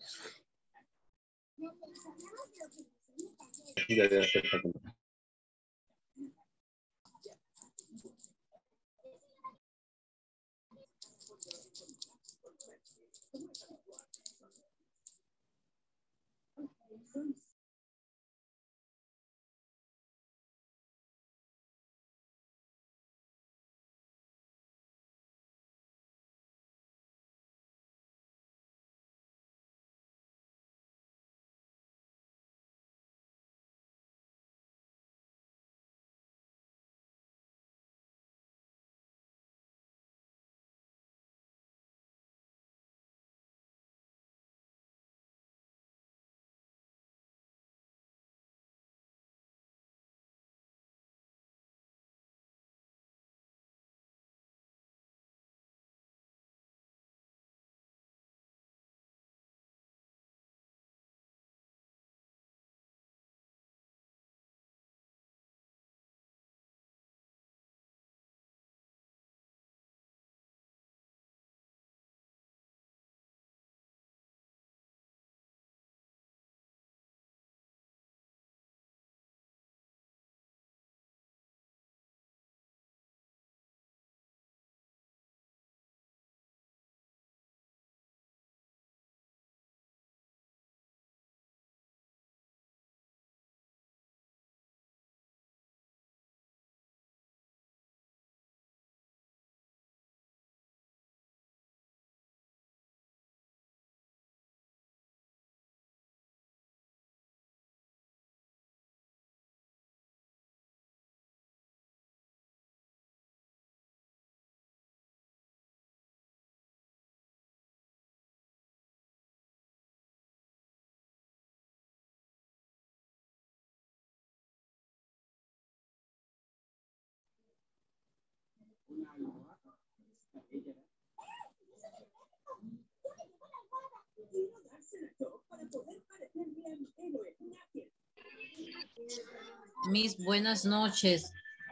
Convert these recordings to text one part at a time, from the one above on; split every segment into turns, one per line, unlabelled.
Miss, buenas noches.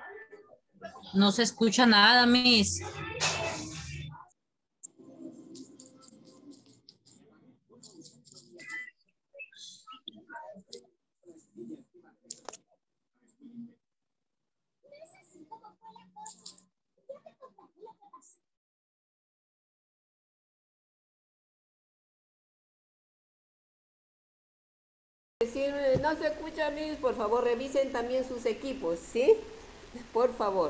No se escucha nada, Miss.
Si no se escucha, Miss, por favor revisen también sus equipos, ¿sí? Por favor.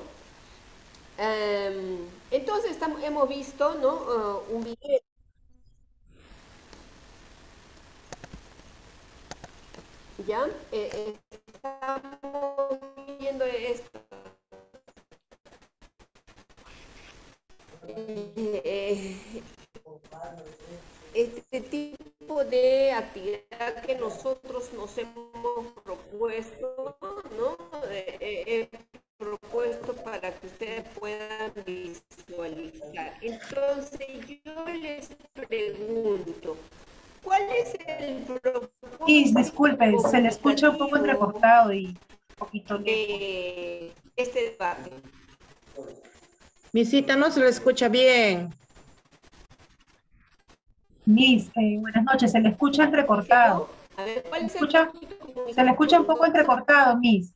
Entonces hemos visto, ¿no? Un video. Ya, estamos viendo esto. Este tipo de actividad que nosotros nos hemos propuesto, ¿no? Propuesto para que ustedes puedan visualizar. Entonces yo les pregunto, ¿cuál es el propósito?
Disculpe, se le escucha un poco entrecortado y un poquito
lejos. Este debate.
Misita, no se lo escucha bien.
Miss, buenas noches, se le escucha entrecortado.
A ver, ¿cuál es
se le escucha un poco entrecortado, Miss.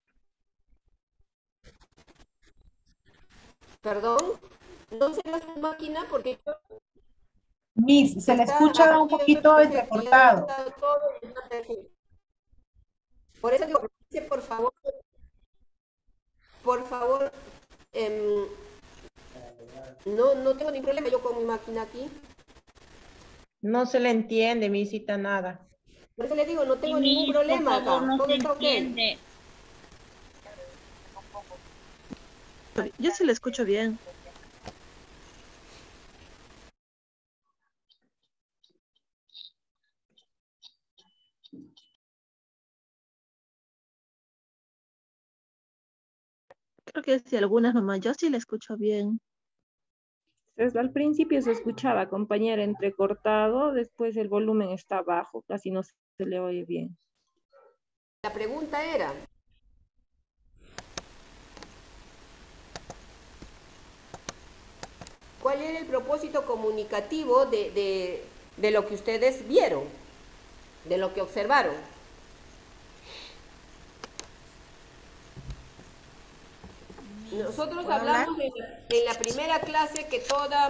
Perdón, no sé la máquina porque yo...
Miss, se le escucha un poquito entrecortado.
Por eso digo, por favor, no tengo ningún problema yo con mi máquina aquí.
No se le entiende, Misita, nada.
Por eso le digo, no tengo ningún problema acá.
No
todo
se
está
entiende.
Okay.
Yo sí le escucho bien. Creo que sí, algunas nomás. Yo sí le escucho bien.
Desde al principio se escuchaba, compañera, entrecortado, después el volumen está bajo, casi no se le oye bien.
La pregunta era, ¿cuál era el propósito comunicativo de de lo que ustedes vieron, de lo que observaron. Nosotros hablamos en la primera clase que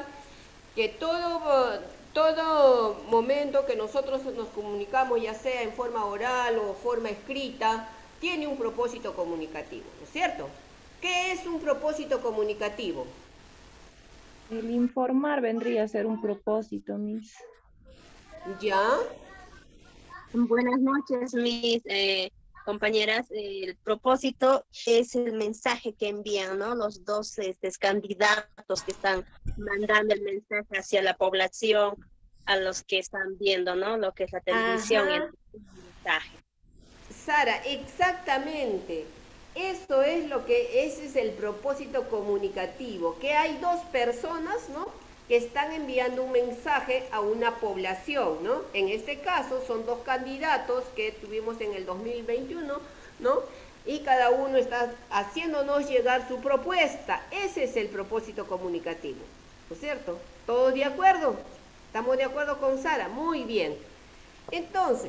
todo momento que nosotros nos comunicamos, ya sea en forma oral o forma escrita, tiene un propósito comunicativo, ¿no es cierto? ¿Qué es un propósito comunicativo?
El informar vendría a ser un propósito, Miss.
¿Ya?
Buenas noches, mis compañeras. El propósito es el mensaje que envían, ¿no? Los dos candidatos que están mandando el mensaje hacia la población, a los que están viendo, ¿no? Lo que es la televisión y el mensaje.
Sara, exactamente. Ese es el propósito comunicativo, que hay dos personas, ¿no?, que están enviando un mensaje a una población, ¿no? En este caso son dos candidatos que tuvimos en el 2021, ¿no? Y cada uno está haciéndonos llegar su propuesta. Ese es el propósito comunicativo, ¿no es cierto? ¿Todos de acuerdo? ¿Estamos de acuerdo con Sara? Muy bien. Entonces,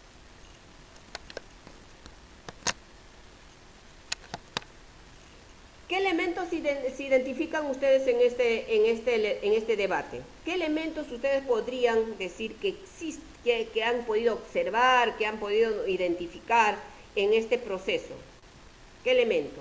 ¿qué elementos se identifican ustedes en este debate? ¿Qué elementos ustedes podrían decir que que han podido observar, que han podido identificar en este proceso? ¿Qué elementos?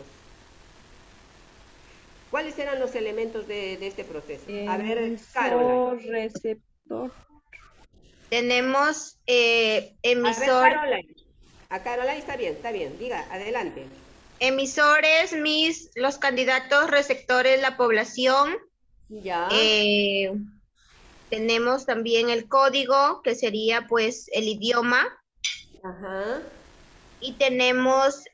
¿Cuáles eran los elementos de este proceso? A ver, Carol.
Receptor.
Tenemos
emisor. A Caroline está bien, diga, adelante.
Emisores, los candidatos receptores, la población.
Ya.
Tenemos también el código, que sería pues el idioma.
Ajá.
Y tenemos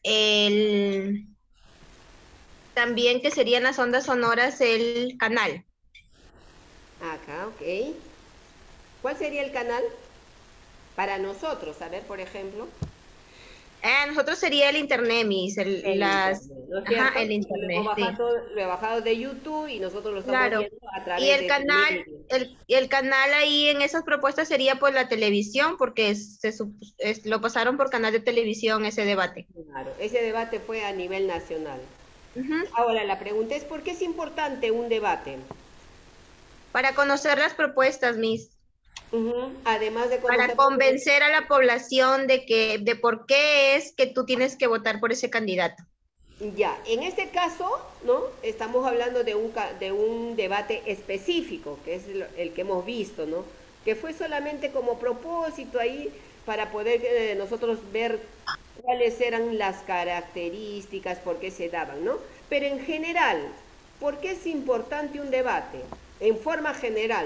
también que serían las ondas sonoras, el canal.
Acá, ok. ¿Cuál sería el canal? Para nosotros, a ver, por ejemplo.
Nosotros sería el internet, el internet.
Lo he bajado de YouTube y nosotros lo estamos viendo a través
y el canal ahí en esas propuestas sería pues la televisión, porque lo pasaron por canal de televisión ese debate.
Claro, ese debate fue a nivel nacional. Ahora la pregunta es, ¿por qué es importante un debate?
Para conocer las propuestas,
Además de
para convencer a la población de por qué es que tú tienes que votar por ese candidato.
Ya, en este caso, ¿no? Estamos hablando de un debate específico, que es el que hemos visto, ¿no? Que fue solamente como propósito ahí para poder nosotros ver cuáles eran las características, por qué se daban, ¿no? Pero en general, ¿por qué es importante un debate? En forma general.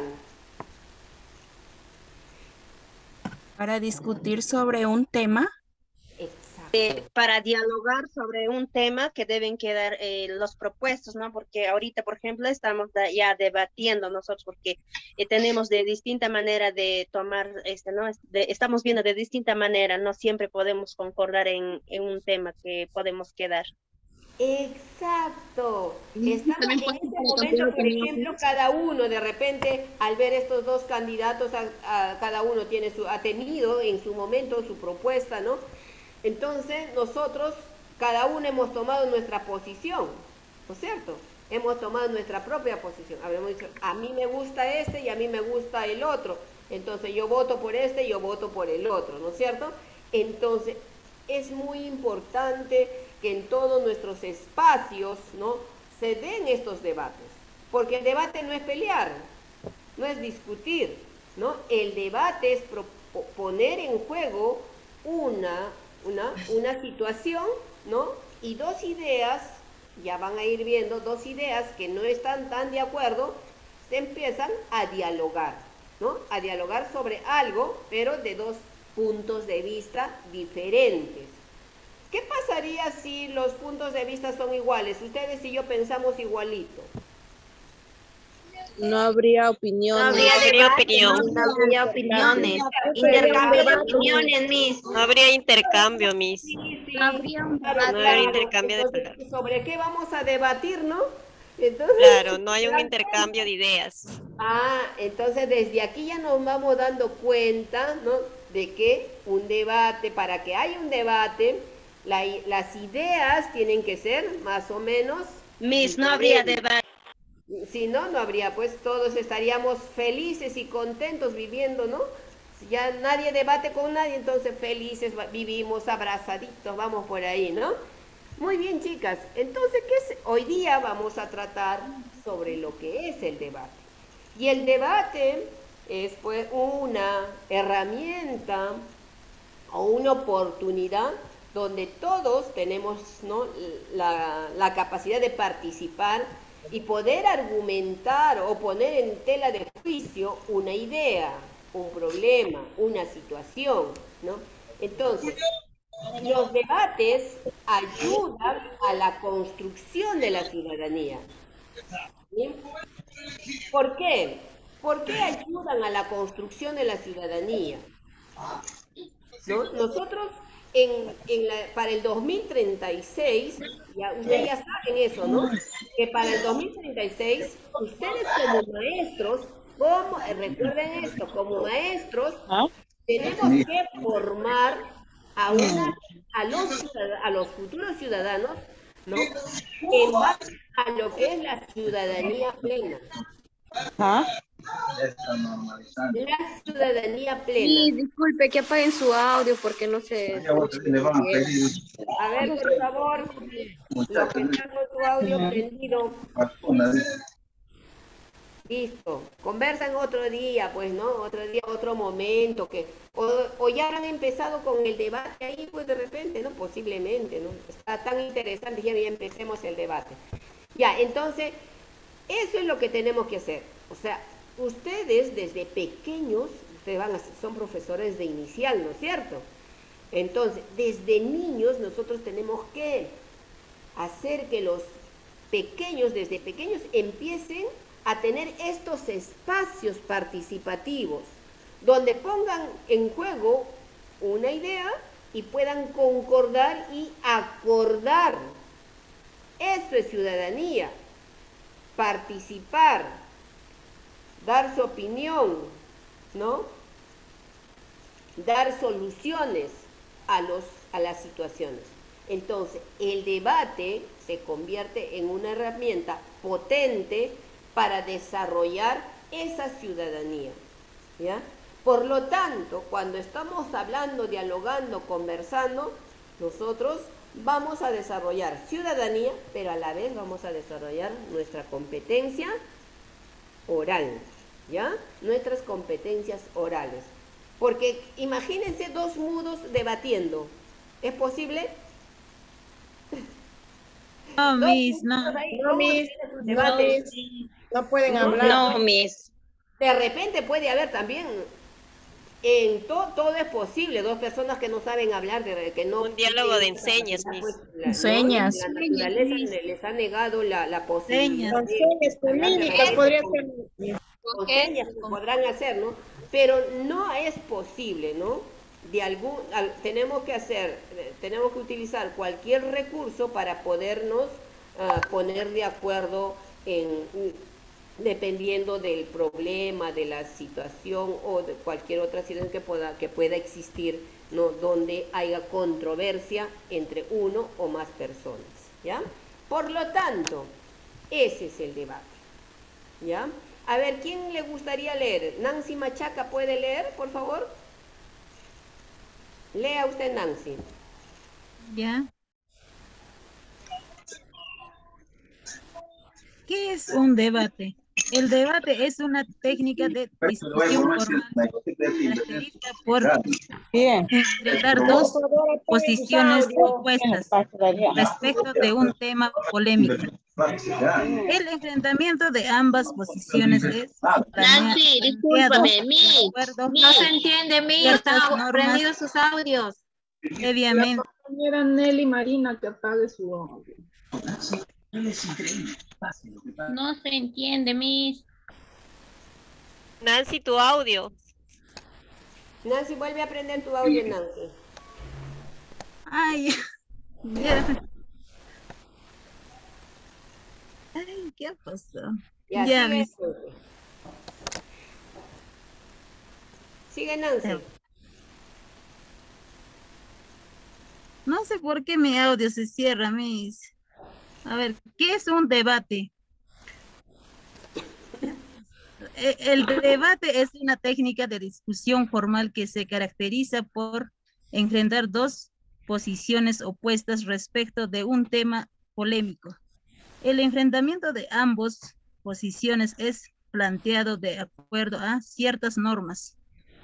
Para discutir sobre un tema.
Para dialogar sobre un tema que deben quedar los propuestos, ¿no? Porque ahorita, por ejemplo, estamos ya debatiendo nosotros, porque tenemos de distinta manera de tomar, ¿no? Estamos viendo de distinta manera, no siempre podemos concordar en un tema que podemos quedar.
Exacto. Estamos en este momento, por ejemplo, cada uno de repente, al ver estos dos candidatos, cada uno ha tenido en su momento su propuesta, ¿no? Entonces, nosotros, cada uno hemos tomado nuestra posición, ¿no es cierto? Hemos tomado nuestra propia posición. Habremos dicho, a mí me gusta este y a mí me gusta el otro. Entonces, yo voto por este y yo voto por el otro, ¿no es cierto? Entonces, es muy importante que en todos nuestros espacios, ¿no?, se den estos debates. Porque el debate no es pelear, no es discutir, ¿no? El debate es poner en juego una situación, ¿no? Y dos ideas, ya van a ir viendo, dos ideas que no están tan de acuerdo, se empiezan a dialogar, ¿no? A dialogar sobre algo, pero de dos puntos de vista diferentes. ¿Qué pasaría si los puntos de vista son iguales? Ustedes y yo pensamos igualito.
No habría opinión.
No habría opiniones. Intercambio de opiniones,
No habría intercambio,
Sí.
No habría un
debate. No habría intercambio de palabras.
¿Sobre qué vamos a debatir, no? Entonces,
Claro, no hay un intercambio de ideas.
entonces desde aquí ya nos vamos dando cuenta, ¿no? De que un debate, para que haya un debate, las ideas tienen que ser más o menos...
Miss, no habría debate.
Si no, no habría, pues todos estaríamos felices y contentos viviendo, ¿no? Si ya nadie debate con nadie, entonces felices vivimos abrazaditos, vamos por ahí, ¿no? Muy bien, chicas. Entonces, hoy día vamos a tratar sobre lo que es el debate. Y el debate es pues una herramienta o una oportunidad donde todos tenemos, ¿no?, la capacidad de participar y poder argumentar o poner en tela de juicio una idea, un problema, una situación, ¿no? Entonces, los debates ayudan a la construcción de la ciudadanía. ¿Sí? ¿Por qué? ¿Por qué ayudan a la construcción de la ciudadanía? ¿No? Nosotros para el 2036, ustedes ya saben eso, ¿no? Que para el 2036, ustedes como maestros, recuerden esto, como maestros, tenemos que formar a los futuros ciudadanos, ¿no?, en base a lo que es la ciudadanía plena. La ciudadanía plena.
Sí, disculpe que apaguen su audio porque no se escucha bien.
A ver, por favor, los que están con su audio prendido. Listo. Conversan otro día, pues, ¿no? Otro día, otro momento, o ya han empezado con el debate ahí, pues de repente, ¿no? Posiblemente, ¿no? Está tan interesante, ya empecemos el debate. Ya, entonces, eso es lo que tenemos que hacer. O sea, ustedes desde pequeños, son profesores de inicial, ¿no es cierto? Entonces, desde niños nosotros tenemos que hacer que los pequeños, desde pequeños, empiecen a tener estos espacios participativos, donde pongan en juego una idea y puedan concordar y acordar. Eso es ciudadanía, participar, dar su opinión, ¿no? Dar soluciones a las situaciones. Entonces, el debate se convierte en una herramienta potente para desarrollar esa ciudadanía, ¿ya? Por lo tanto, cuando estamos hablando, dialogando, conversando, nosotros vamos a desarrollar ciudadanía, pero a la vez vamos a desarrollar nuestra competencia oral, ¿ya? Nuestras competencias orales. Porque imagínense dos mudos debatiendo. ¿Es posible?
No, Miss, no.
No, Miss, no pueden hablar.
No, Miss.
De repente puede haber también, todo es posible, dos personas que no saben hablar, que no...
Un diálogo de enseñas, Miss.
Enseñas.
La naturaleza les ha negado la posibilidad.
Con señas, con mímicas podría ser.
Con señas podrán hacer, ¿no? Pero no es posible, ¿no? Tenemos que utilizar cualquier recurso para podernos poner de acuerdo dependiendo del problema, de la situación o de cualquier otra situación que pueda existir, ¿no?, donde haya controversia entre uno o más personas, ¿ya? Por lo tanto, ese es el debate, ¿ya? A ver, ¿quién le gustaría leer? Nancy Machaca, ¿puede leer, por favor? Lea usted, Nancy.
Ya. ¿Qué es un debate? El debate es una técnica de discusión formal caracterizada por enfrentar dos posiciones opuestas respecto de un tema polémico. El enfrentamiento de ambas posiciones es
Nancy, discúlpame, no se entiende, están prendidos sus audios.
Previamente.
Compañera Nelly Marina, que apague su audio.
No se entiende, Miss.
Nancy, tu audio.
Nancy, vuelve a prender tu audio, Nancy.
Ay, ya. Ay, ¿Qué pasó?
Ya,
Ya,
sigue,
mis.
sigue Nancy.
No sé por qué mi audio se cierra, mis. A ver, ¿qué es un debate? El debate es una técnica de discusión formal que se caracteriza por enfrentar dos posiciones opuestas respecto de un tema polémico. El enfrentamiento de ambas posiciones es planteado de acuerdo a ciertas normas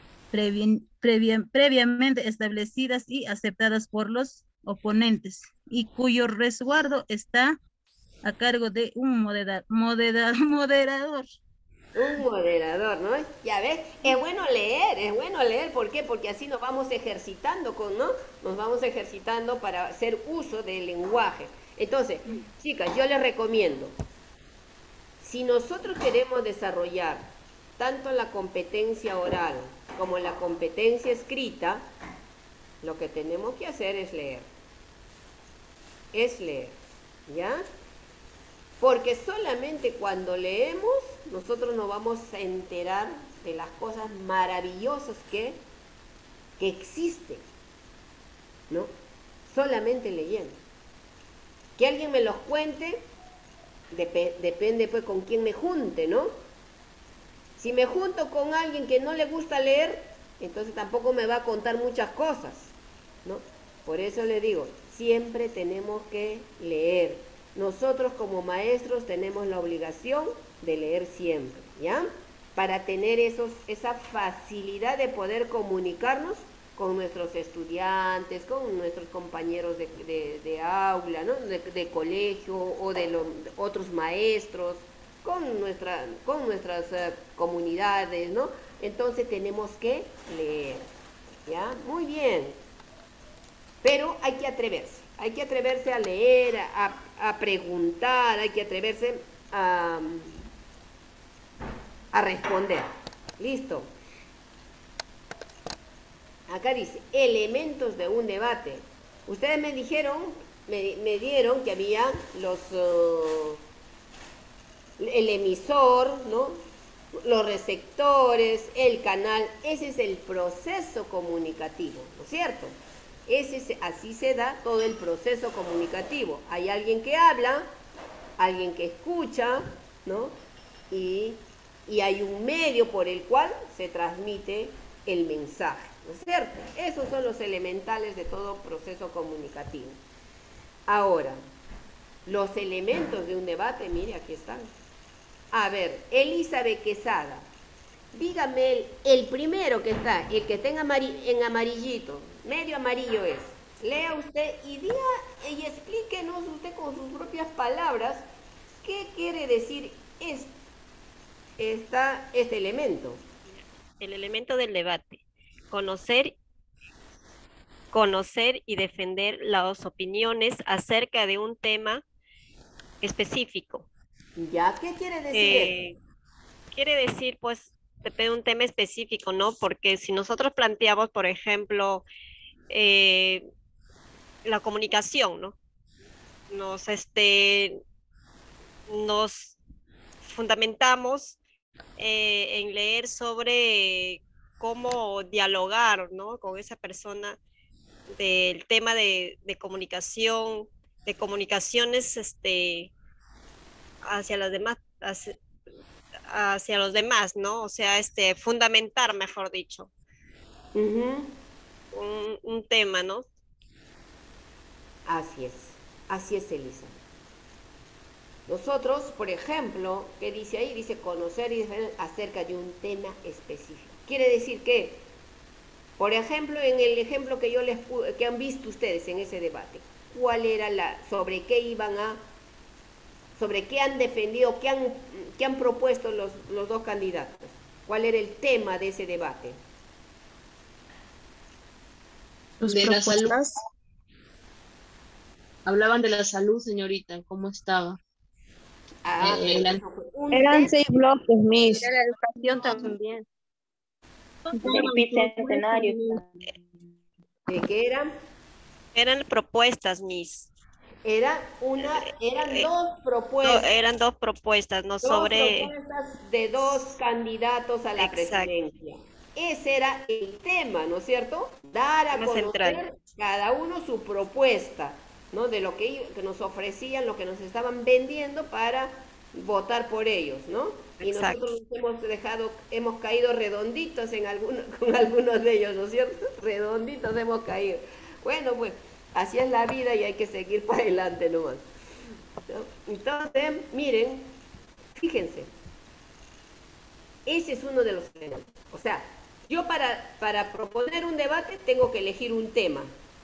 previamente establecidas y aceptadas por los oponentes y cuyo resguardo está a cargo de un moderador.
Un moderador, ¿no? Ya ves, es bueno leer, ¿por qué? Porque así nos vamos ejercitando ¿no? Nos vamos ejercitando para hacer uso del lenguaje. Entonces, chicas, yo les recomiendo, si nosotros queremos desarrollar tanto la competencia oral como la competencia escrita, lo que tenemos que hacer es leer. Es leer, ¿ya? Porque solamente cuando leemos, nosotros nos vamos a enterar de las cosas maravillosas que existen, ¿no? Solamente leyendo. Que alguien me los cuente, depende pues con quién me junte, ¿no? Si me junto con alguien que no le gusta leer, entonces tampoco me va a contar muchas cosas, ¿no? Por eso le digo, siempre tenemos que leer. Nosotros como maestros tenemos la obligación de leer siempre, ¿ya? Para tener esa facilidad de poder comunicarnos con nuestros estudiantes, con nuestros compañeros de aula, ¿no? de colegio o de otros maestros, con nuestras comunidades, ¿no? Entonces tenemos que leer, ¿ya? Muy bien. Pero hay que atreverse a leer, a preguntar, hay que atreverse a responder. Listo. Acá dice, elementos de un debate. Ustedes me dijeron, me dieron que había el emisor, ¿no? Los receptores, el canal. Ese es el proceso comunicativo, ¿no es cierto? Así se da todo el proceso comunicativo. Hay alguien que habla, alguien que escucha, ¿no? Y hay un medio por el cual se transmite el mensaje, ¿no es cierto? Esos son los elementales de todo proceso comunicativo. Ahora, los elementos de un debate, mire, aquí están. A ver, Elizabeth Quesada, dígame el primero que está, el que está en amarillito, medio amarillo es. Lea usted y explíquenos usted con sus propias palabras qué quiere decir este elemento.
El elemento del debate. Conocer y defender las opiniones acerca de un tema específico.
¿Ya? ¿Qué quiere decir eso?
Quiere decir, pues, depende de un tema específico, ¿no? Porque si nosotros planteamos, por ejemplo, la comunicación, ¿no? Nos fundamentamos en leer sobre cómo dialogar, ¿no? Con esa persona del tema de comunicación, de comunicaciones hacia las demás, hacia los demás, ¿no? O sea, fundamentar, mejor dicho, un tema, ¿no?
Así es, Elisa. Nosotros, por ejemplo, ¿qué dice ahí? Dice conocer y defender acerca de un tema específico. Quiere decir que, por ejemplo, en el ejemplo que que han visto ustedes en ese debate, ¿cuál era sobre qué han defendido, qué han propuesto los dos candidatos? ¿Cuál era el tema de ese debate?
De la salud. Hablaban de la salud, señorita, ¿cómo estaba?
Eran 6 bloques, Miss.
De la educación también.
¿De qué eran?
Eran propuestas, Miss.
Eran dos propuestas.
Eran dos propuestas, ¿no?
Dos
Sobre...
propuestas de dos candidatos a la
Exacto.
presidencia. Ese era el tema, ¿no es cierto? Dar a
Tema
conocer
central.
cada uno su propuesta, ¿no? De lo que nos ofrecían, lo que nos estaban vendiendo para votar por ellos, ¿no? Y
Exacto.
nosotros hemos caído redonditos con algunos de ellos, ¿no es cierto? Redonditos hemos caído. Bueno, pues así es la vida y hay que seguir para adelante nomás, ¿no? Entonces, miren, fíjense, ese es uno de los elementos. O sea, yo para proponer un debate tengo que elegir un tema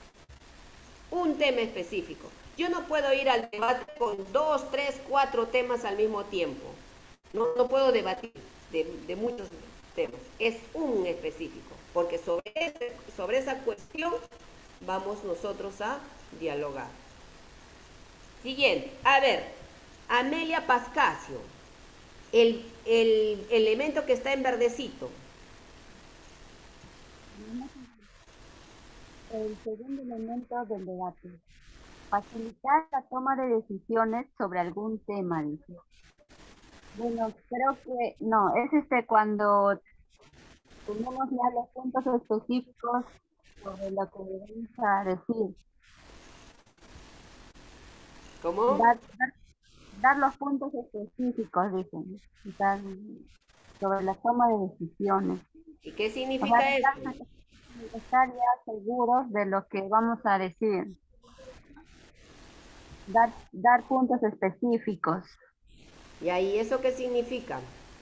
específico. Yo no puedo ir al debate con 2, 3, 4 temas al mismo tiempo. No puedo debatir de muchos temas. Es un específico, porque sobre esa cuestión vamos nosotros a dialogar. Siguiente. A ver, Amelia Pascasio. El elemento que está en verdecito.
El segundo elemento del debate. Facilitar la toma de decisiones sobre algún tema, dice. Bueno, creo que no, es cuando tenemos ya los puntos específicos sobre lo que vamos a decir.
¿Cómo?
Dar los puntos específicos, dicen, sobre la toma de decisiones.
¿Y qué significa eso?
Estar ya seguros de lo que vamos a decir. Dar puntos específicos.
¿Y ahí eso qué significa?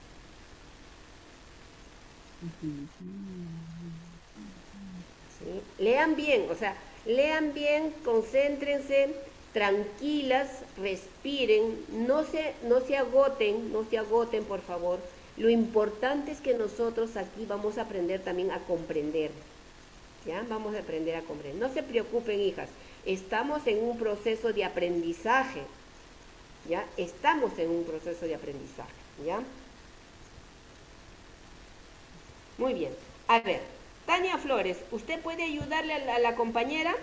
¿Sí? Lean bien, o sea, lean bien, concéntrense, tranquilas, respiren, no se agoten, por favor. Lo importante es que nosotros aquí vamos a aprender también a comprender. ¿Ya? Vamos a aprender a comprender. No se preocupen, hijas. Estamos en un proceso de aprendizaje. ¿Ya? Estamos en un proceso de aprendizaje. ¿Ya? Muy bien. A ver, Tania Flores, ¿usted puede ayudarle a la compañera?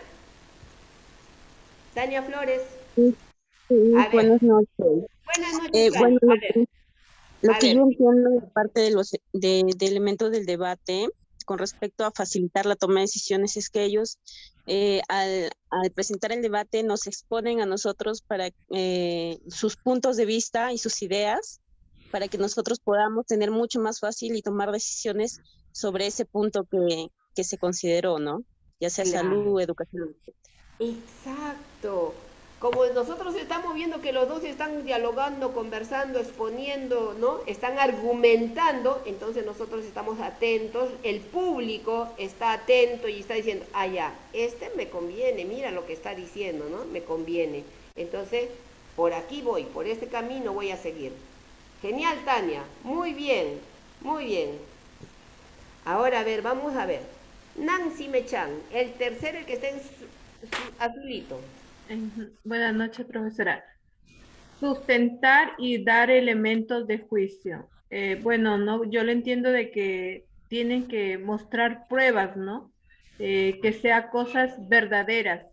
Tania Flores.
Sí, buenas noches.
Buenas noches,
bueno, lo
A
que
ver.
yo entiendo de parte de elementos del debate con respecto a facilitar la toma de decisiones es que ellos al presentar el debate nos exponen a nosotros para sus puntos de vista y sus ideas para que nosotros podamos tener mucho más fácil y tomar decisiones sobre ese punto que se consideró, ¿no? Ya sea
Claro.
salud, educación.
Exacto. Como nosotros estamos viendo que los dos están dialogando, conversando, exponiendo, ¿no? Están argumentando, entonces nosotros estamos atentos, el público está atento y está diciendo, ah, ya, me conviene, mira lo que está diciendo, ¿no? Me conviene. Entonces, por aquí voy, por este camino voy a seguir. Genial, Tania. Muy bien, muy bien. Ahora, a ver, vamos a ver. Nancy Mechan, el tercero, el que está en azulito.
Buenas noches, profesora. Sustentar y dar elementos de juicio. Bueno, no, yo lo entiendo de que tienen que mostrar pruebas, ¿no? Que sea cosas verdaderas.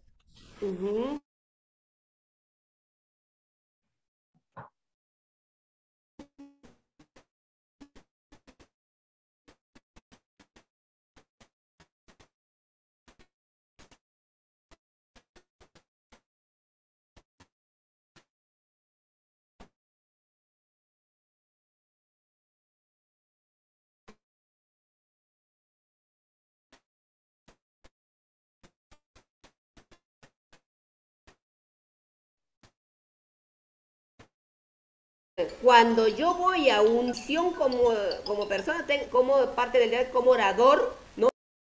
Cuando yo voy a unción como persona, como parte del debate, como orador, ¿no?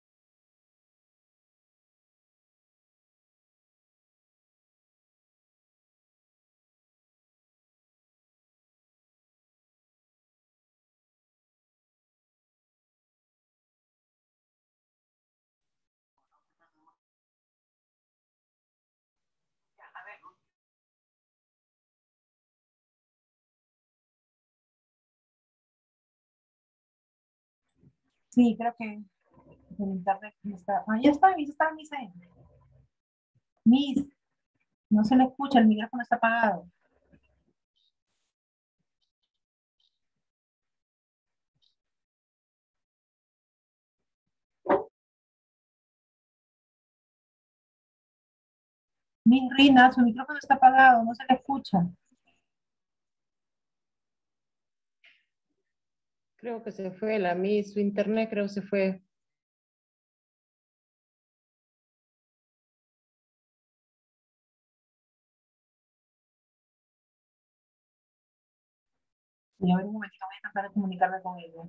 Sí, creo que el internet está. Ah, ya está, Miss. Miss. No se le escucha, el micrófono está apagado. Rina, su micrófono está apagado, no se le escucha.
Creo que se fue la Miss, su internet creo que se fue.
Y a ver un momentito, voy a tratar de comunicarme con ella.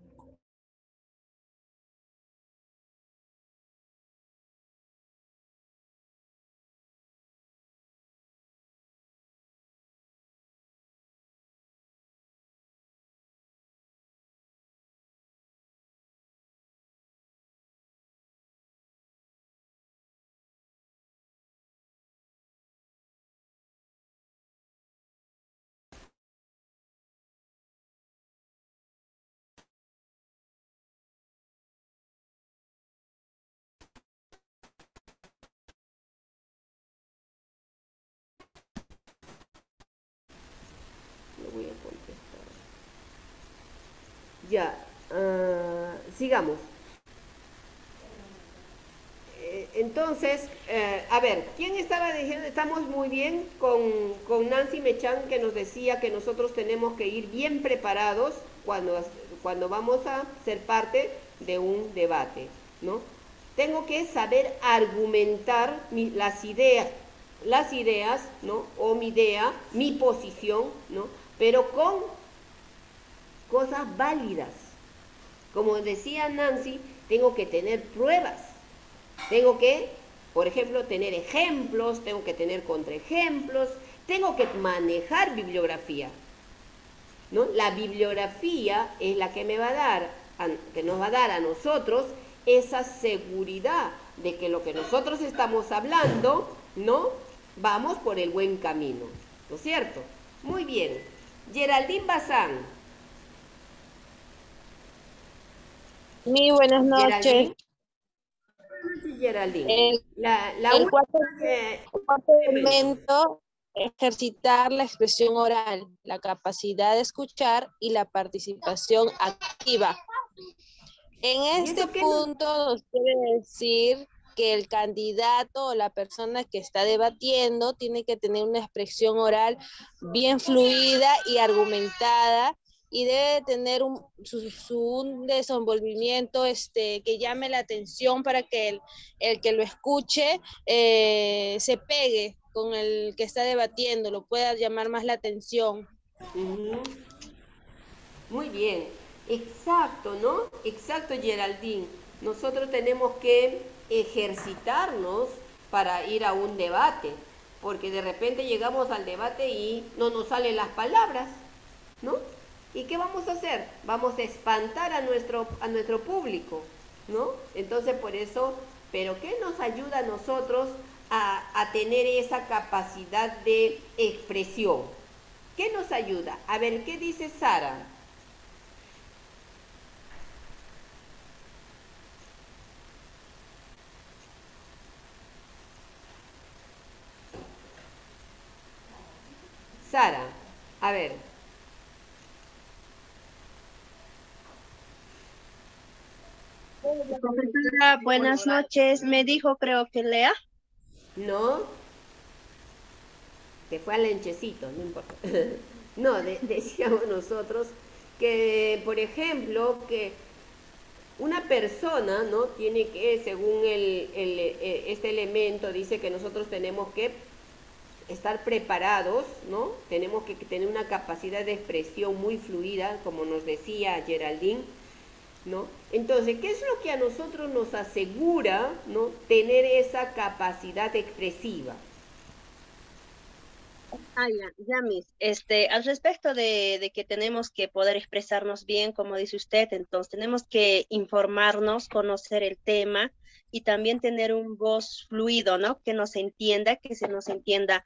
Voy a contestar. Ya, sigamos. Entonces, a ver, ¿quién estaba diciendo? Estamos muy bien con Nancy Mechán, que nos decía que nosotros tenemos que ir bien preparados cuando vamos a ser parte de un debate, ¿no? Tengo que saber argumentar las ideas, ¿no? O mi idea, mi posición, ¿no? Pero con cosas válidas. Como decía Nancy, tengo que tener pruebas. Tengo que, por ejemplo, tener ejemplos, tengo que tener contraejemplos, tengo que manejar bibliografía, ¿no? La bibliografía es la que me va a dar, que nos va a dar a nosotros esa seguridad de que lo que nosotros estamos hablando, ¿no? Vamos por el buen camino, ¿no es cierto? Muy bien. Geraldine Bazán.
Muy buenas noches.
Geraldine.
El cuarto elemento, ejercitar la expresión oral, la capacidad de escuchar y la participación activa. En este punto nos quiere decir que el candidato o la persona que está debatiendo tiene que tener una expresión oral bien fluida y argumentada, y debe tener un desenvolvimiento que llame la atención para que el que lo escuche se pegue con el que está debatiendo, lo pueda llamar más la atención.
Muy bien, exacto, ¿no? Exacto, Geraldine. Nosotros tenemos que ejercitarnos para ir a un debate, porque de repente llegamos al debate y no nos salen las palabras, ¿no? ¿Y qué vamos a hacer? Vamos a espantar a nuestro público, ¿no? Entonces, por eso, ¿pero qué nos ayuda a nosotros a tener esa capacidad de expresión? ¿Qué nos ayuda? A ver, ¿qué dice Sara? Sara, a ver.
Profesora, buenas noches. Me dijo, creo que lea.
No. Que fue al lenchecito, no importa. No, decíamos nosotros que, por ejemplo, que una persona, ¿no? Tiene que, según este elemento, dice que nosotros tenemos que estar preparados, ¿no? Tenemos que tener una capacidad de expresión muy fluida, como nos decía Geraldine, ¿no? Entonces, ¿qué es lo que a nosotros nos asegura, ¿no? Tener esa capacidad expresiva?
Ya, Miss. Al respecto de que tenemos que poder expresarnos bien, como dice usted, entonces tenemos que informarnos, conocer el tema y también tener un voz fluido, ¿no? Que nos entienda, que se nos entienda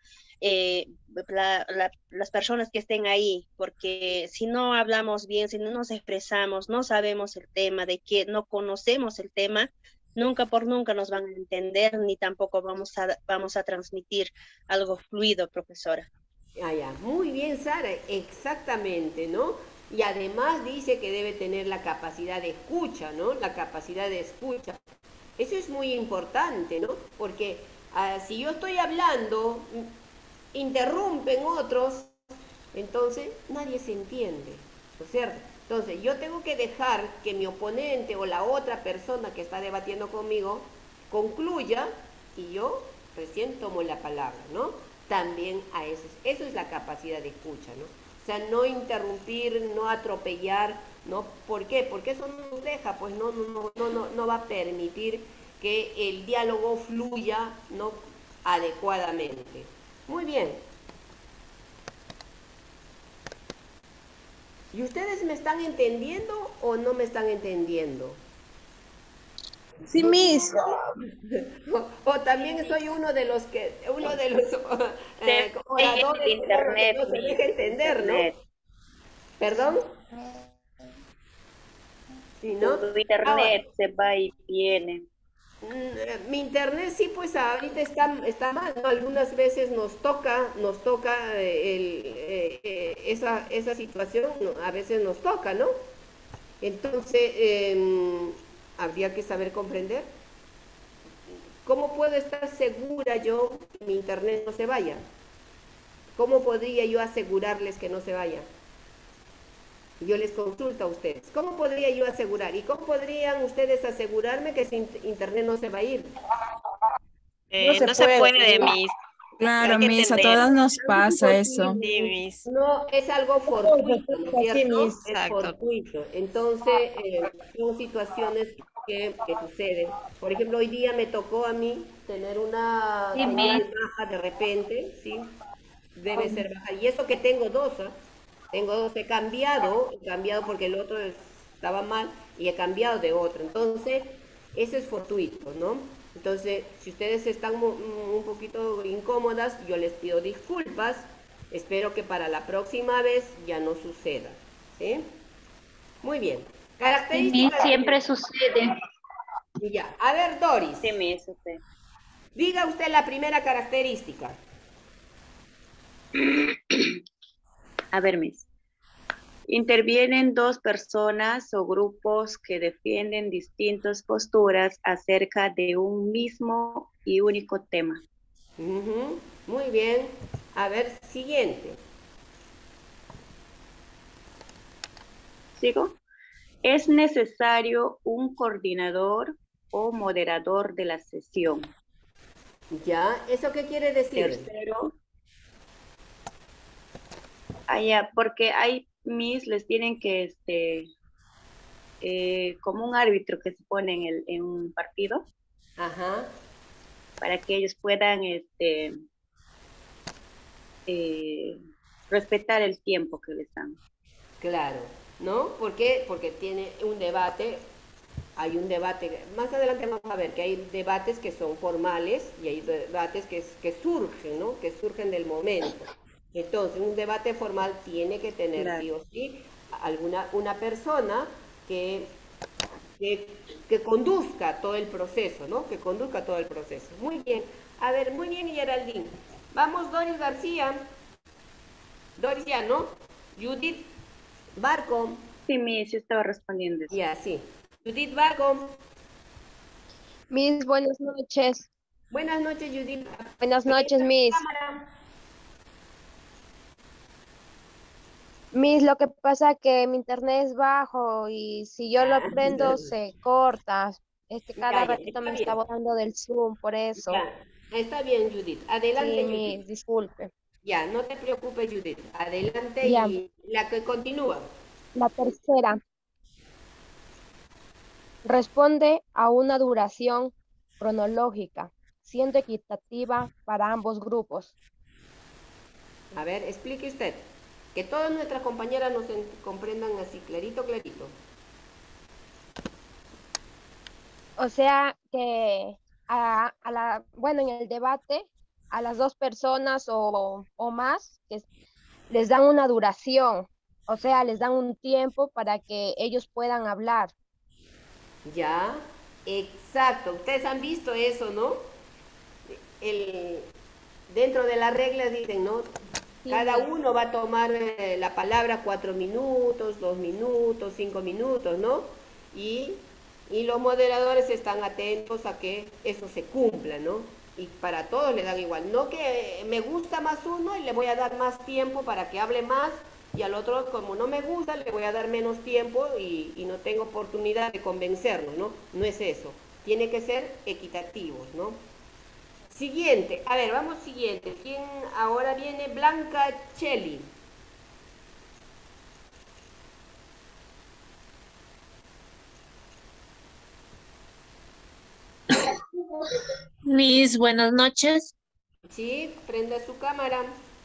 las personas que estén ahí, porque si no hablamos bien, si no nos expresamos, no sabemos el tema, no conocemos el tema, nunca por nunca nos van a entender, ni tampoco vamos a transmitir algo fluido, profesora.
Ah, ya. Muy bien, Sara, exactamente, ¿no? Y además dice que debe tener la capacidad de escucha, ¿no? La capacidad de escucha. Eso es muy importante, ¿no? Porque si yo estoy hablando, interrumpen otros, entonces nadie se entiende, ¿no es cierto? Entonces yo tengo que dejar que mi oponente o la otra persona que está debatiendo conmigo concluya y yo recién tomo la palabra, ¿no? También a eso es la capacidad de escucha, ¿no? O sea, no interrumpir, no atropellar, ¿no? ¿Por qué? Porque eso no nos deja, pues no va a permitir que el diálogo fluya, ¿no? Adecuadamente. Muy bien. ¿Y ustedes me están entendiendo o no me están entendiendo?
Sí, Miss.
O también soy uno de los oradores
de internet,
que no se deja entender,
internet.
¿no? ¿Perdón? Sí, ¿no?
Tu internet se va y viene.
Mi internet sí, pues ahorita está mal, ¿no? Algunas veces nos toca esa situación, ¿no? A veces nos toca, ¿no? Entonces, habría que saber comprender. ¿Cómo puedo estar segura yo que mi internet no se vaya? ¿Cómo podría yo asegurarles que no se vaya? Yo les consulto a ustedes. ¿Cómo podría yo asegurar? ¿Y cómo podrían ustedes asegurarme que ese internet no se va a ir?
No se puede, Miss.
Claro, Miss, a todas nos pasa eso.
Sí, Miss.
No, es algo fortuito, ¿no es cierto? Es
Exacto.
fortuito. Entonces, son situaciones que suceden. Por ejemplo, hoy día me tocó a mí tener una señal baja de repente, ¿sí? Debe ser baja. Y eso que tengo dos, tengo dos, he cambiado porque el otro estaba mal y he cambiado de otro. Entonces, eso es fortuito, ¿no? Entonces, si ustedes están un poquito incómodas, yo les pido disculpas. Espero que para la próxima vez ya no suceda, ¿sí? Muy bien. Características.
Siempre sucede.
Y ya. A ver, Doris.
Sí, Miss, usted.
Diga usted la primera característica.
A ver, Miss. Intervienen dos personas o grupos que defienden distintas posturas acerca de un mismo y único tema.
Muy bien. A ver, siguiente.
¿Sigo? Es necesario un coordinador o moderador de la sesión.
Ya, ¿eso qué quiere decir?
Tercero. Allá, porque hay Miss les tienen que, como un árbitro que se pone en un partido, para que ellos puedan, respetar el tiempo que les dan.
Claro, ¿no? ¿Por qué? Porque tiene un debate, hay un debate, más adelante vamos a ver que hay debates que son formales y hay debates que surgen, ¿no? Que surgen del momento. Entonces, un debate formal tiene que tener, claro, sí o sí, una persona que conduzca todo el proceso, ¿no? Que conduzca todo el proceso. Muy bien. A ver, muy bien, Geraldine. Vamos, Doris García. Doris ya, ¿no? Judith Barco.
Sí, Miss, yo estaba respondiendo.
Ya, sí. Judith Barco.
Miss, buenas noches.
Buenas noches, Judith.
Buenas noches, Miss. Miss, lo que pasa es que mi internet es bajo y si yo lo prendo se corta. Es que cada ratito me está botando del Zoom, por eso.
Ya. Está bien, Judith. Adelante,
sí,
Judith.
Miss, disculpe.
Ya, no te preocupes, Judith. Adelante
ya.
Y la que continúa.
La tercera. Responde a una duración cronológica, siendo equitativa para ambos grupos.
A ver, explique usted. Que todas nuestras compañeras nos comprendan así, clarito, clarito.
O sea que bueno, en el debate, a las dos personas o más, que les dan una duración, o sea, les dan un tiempo para que ellos puedan hablar.
Ya, Exacto, ustedes han visto eso, ¿no? Dentro de las reglas dicen, ¿no? Cada uno va a tomar la palabra 4 minutos, 2 minutos, 5 minutos, ¿no? Y los moderadores están atentos a que eso se cumpla, ¿no? Y para todos le dan igual. No que me gusta más uno y le voy a dar más tiempo para que hable más, y al otro, como no me gusta, le voy a dar menos tiempo y no tengo oportunidad de convencerlo, ¿no? No es eso. Tiene que ser equitativos, ¿no? Siguiente. A ver, vamos siguiente. ¿Quién ahora viene? Blanca Cheli.
Miss, buenas noches.
Sí, prenda su cámara.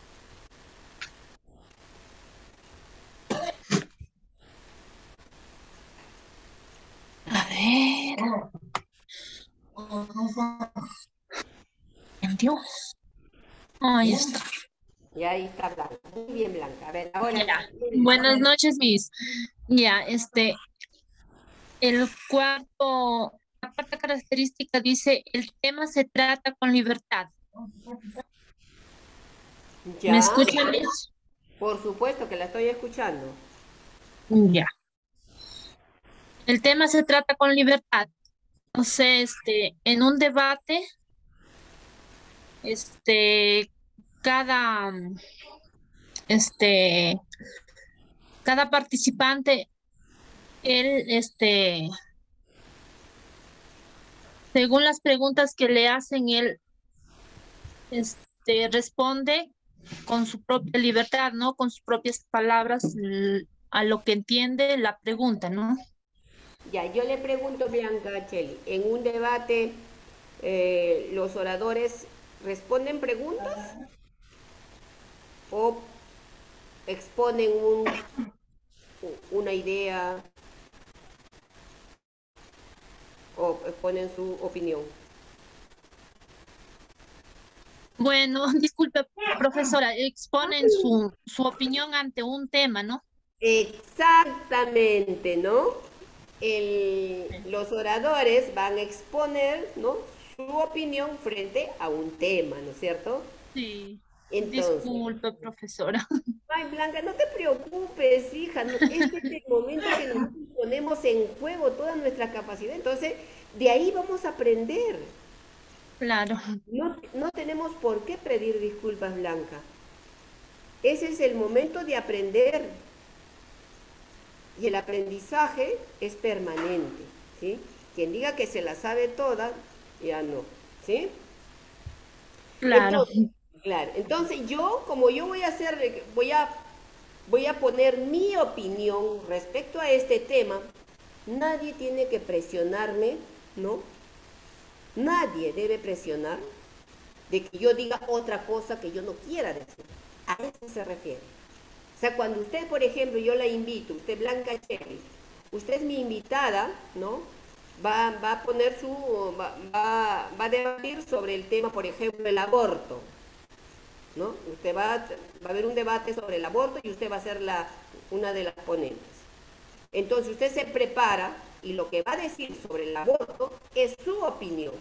A ver. Dios. Ahí está.
Y ahí está Blanca. Muy bien, Blanca. A ver, ahora.
Ya. Buenas noches, Miss. Ya, la cuarta característica dice, el tema se trata con libertad.
¿Ya?
¿Me escuchan, Miss?
Por supuesto que la estoy escuchando.
Ya. El tema se trata con libertad. O sea, en un debate, cada participante, él, según las preguntas que le hacen, él, responde con su propia libertad, ¿no? Con sus propias palabras, a lo que entiende la pregunta, ¿no?
Ya, yo le pregunto, Blanca Cheli, en un debate, ¿los oradores responden preguntas o exponen una idea o exponen su opinión?
Bueno, disculpe, profesora, exponen su opinión ante un tema, ¿no?
Exactamente, ¿no? Los oradores van a exponer, ¿no?, su opinión frente a un tema, ¿no es cierto?
Sí.
Entonces,
disculpe, profesora.
Ay, Blanca, no te preocupes, hija. Este es el momento que nosotros ponemos en juego toda nuestra capacidad. Entonces, de ahí vamos a aprender.
Claro.
No tenemos por qué pedir disculpas, Blanca. Ese es el momento de aprender. Y el aprendizaje es permanente, ¿sí? Quien diga que se la sabe toda, ya no, ¿sí?
Claro.
Entonces yo, como yo voy a poner mi opinión respecto a este tema, nadie tiene que presionarme, ¿no? Nadie debe presionar de que yo diga otra cosa que yo no quiera decir. A eso se refiere. O sea, cuando usted, por ejemplo, yo la invito, usted Blanca Cheli, usted es mi invitada, ¿no? Va a poner va a debatir sobre el tema, por ejemplo, el aborto, ¿no? Usted va a haber un debate sobre el aborto y usted va a ser una de las ponentes. Entonces usted se prepara y lo que va a decir sobre el aborto es su opinión.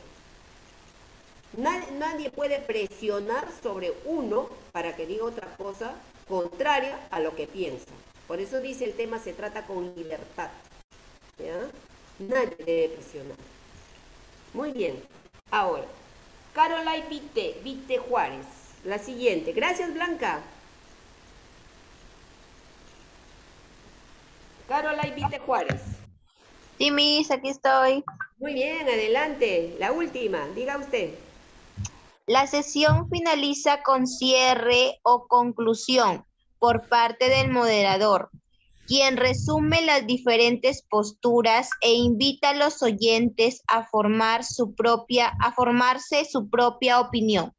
Nadie puede presionar sobre uno para que diga otra cosa contraria a lo que piensa. Por eso dice el tema se trata con libertad. ¿Ya? Nadie debe presionar. Muy bien. Ahora, Caroline Vite Juárez. La siguiente. Gracias, Blanca. Caroline Vite Juárez.
Sí, Miss, aquí estoy.
Muy bien, adelante. La última, diga usted.
La sesión finaliza con cierre o conclusión por parte del moderador, quien resume las diferentes posturas e invita a los oyentes a formarse su propia opinión.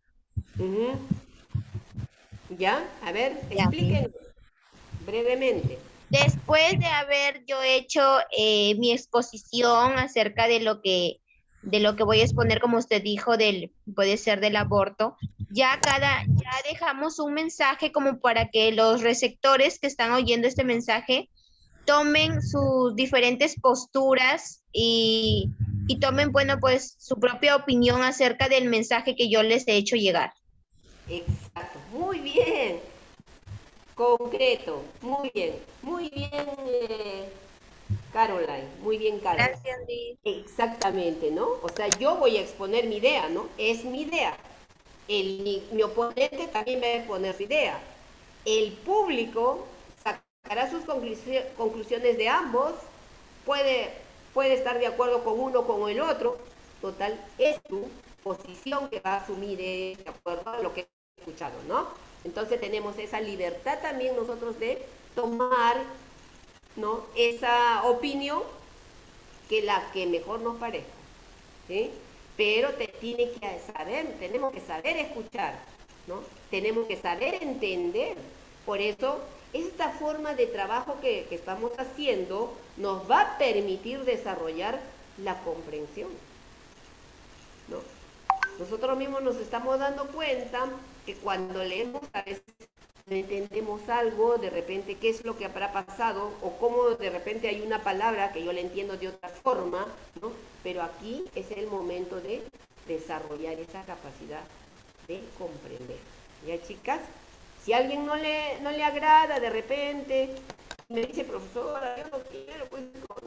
¿Ya? A ver, explíquenos brevemente.
Después de haber yo hecho mi exposición acerca de lo que voy a exponer, como usted dijo, puede ser del aborto, ya dejamos un mensaje como para que los receptores que están oyendo este mensaje tomen sus diferentes posturas y y tomen, bueno, pues su propia opinión acerca del mensaje que yo les he hecho llegar.
Exacto, muy bien. Concreto, muy bien, Caroline, muy bien, Caroline.
Gracias, Liz.
Exactamente, ¿no? O sea, yo voy a exponer mi idea, ¿no? Es mi idea. Mi oponente también va a exponer su idea. El público sacará sus conclusiones de ambos, puede estar de acuerdo con uno o con el otro. Total, es tu posición que va a asumir de acuerdo a lo que he escuchado, ¿no? Entonces tenemos esa libertad también nosotros de tomar, ¿no?, esa opinión que la que mejor nos parezca, ¿sí? Pero tenemos que saber escuchar, ¿no? Tenemos que saber entender. Por eso, esta forma de trabajo que estamos haciendo nos va a permitir desarrollar la comprensión, ¿no? Nosotros mismos nos estamos dando cuenta que cuando leemos a veces no entendemos algo, de repente qué es lo que habrá pasado, o cómo de repente hay una palabra que yo la entiendo de otra forma, ¿no? Pero aquí es el momento de desarrollar esa capacidad de comprender. ¿Ya, chicas? Si a alguien no le agrada de repente, me dice, profesora, yo no quiero, pues,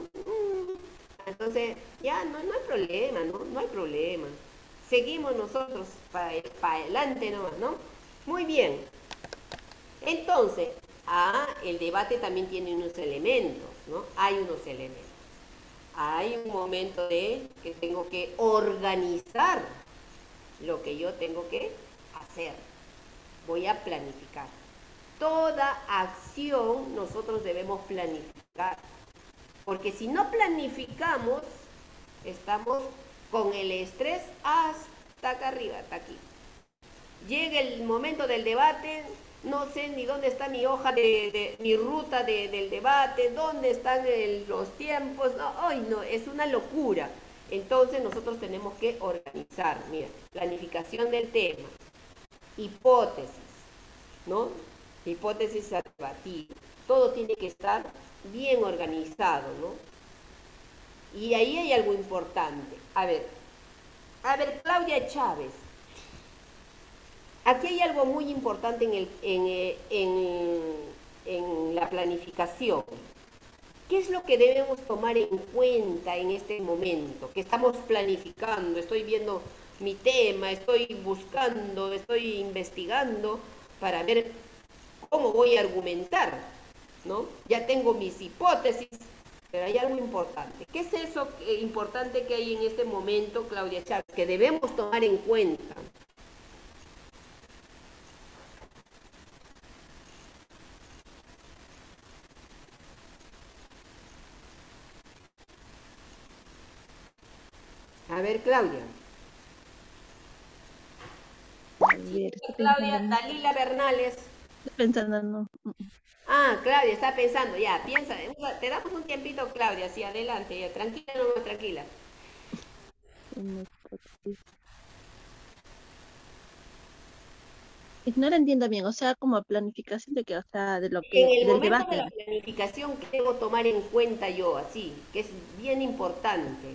entonces, ya, no hay problema, no hay problema. Seguimos nosotros para adelante nomás, ¿no? Muy bien. Entonces, el debate también tiene unos elementos, ¿no? Hay unos elementos. Hay un momento que tengo que organizar lo que yo tengo que hacer. Voy a planificar. Toda acción nosotros debemos planificar. Porque si no planificamos, estamos con el estrés hasta acá arriba, hasta aquí. Llega el momento del debate, no sé ni dónde está mi hoja mi ruta del debate, dónde están los tiempos, no, es una locura. Entonces nosotros tenemos que organizar, mira, planificación del tema, hipótesis, ¿no? Hipótesis a debatir, todo tiene que estar bien organizado, ¿no? Y ahí hay algo importante. A ver, Claudia Chávez. Aquí hay algo muy importante en la planificación. ¿Qué es lo que debemos tomar en cuenta en este momento? Que estamos planificando, estoy viendo mi tema, estoy buscando, estoy investigando para ver cómo voy a argumentar, ¿no? Ya tengo mis hipótesis, pero hay algo importante. ¿Qué es eso importante que hay en este momento, Claudia Chávez, que debemos tomar en cuenta? A ver, Claudia. Claudia, Dalila Bernales.
Estoy pensando, no.
Ah, Claudia, está pensando, ya, piensa, te damos un tiempito, Claudia, sí, adelante, ya, tranquila, no, tranquila.
No lo entiendo bien, o sea, como planificación de que, o sea, de lo que,
en el
del
momento
debate.
de la planificación que debo tomar en cuenta yo, así, que es bien importante.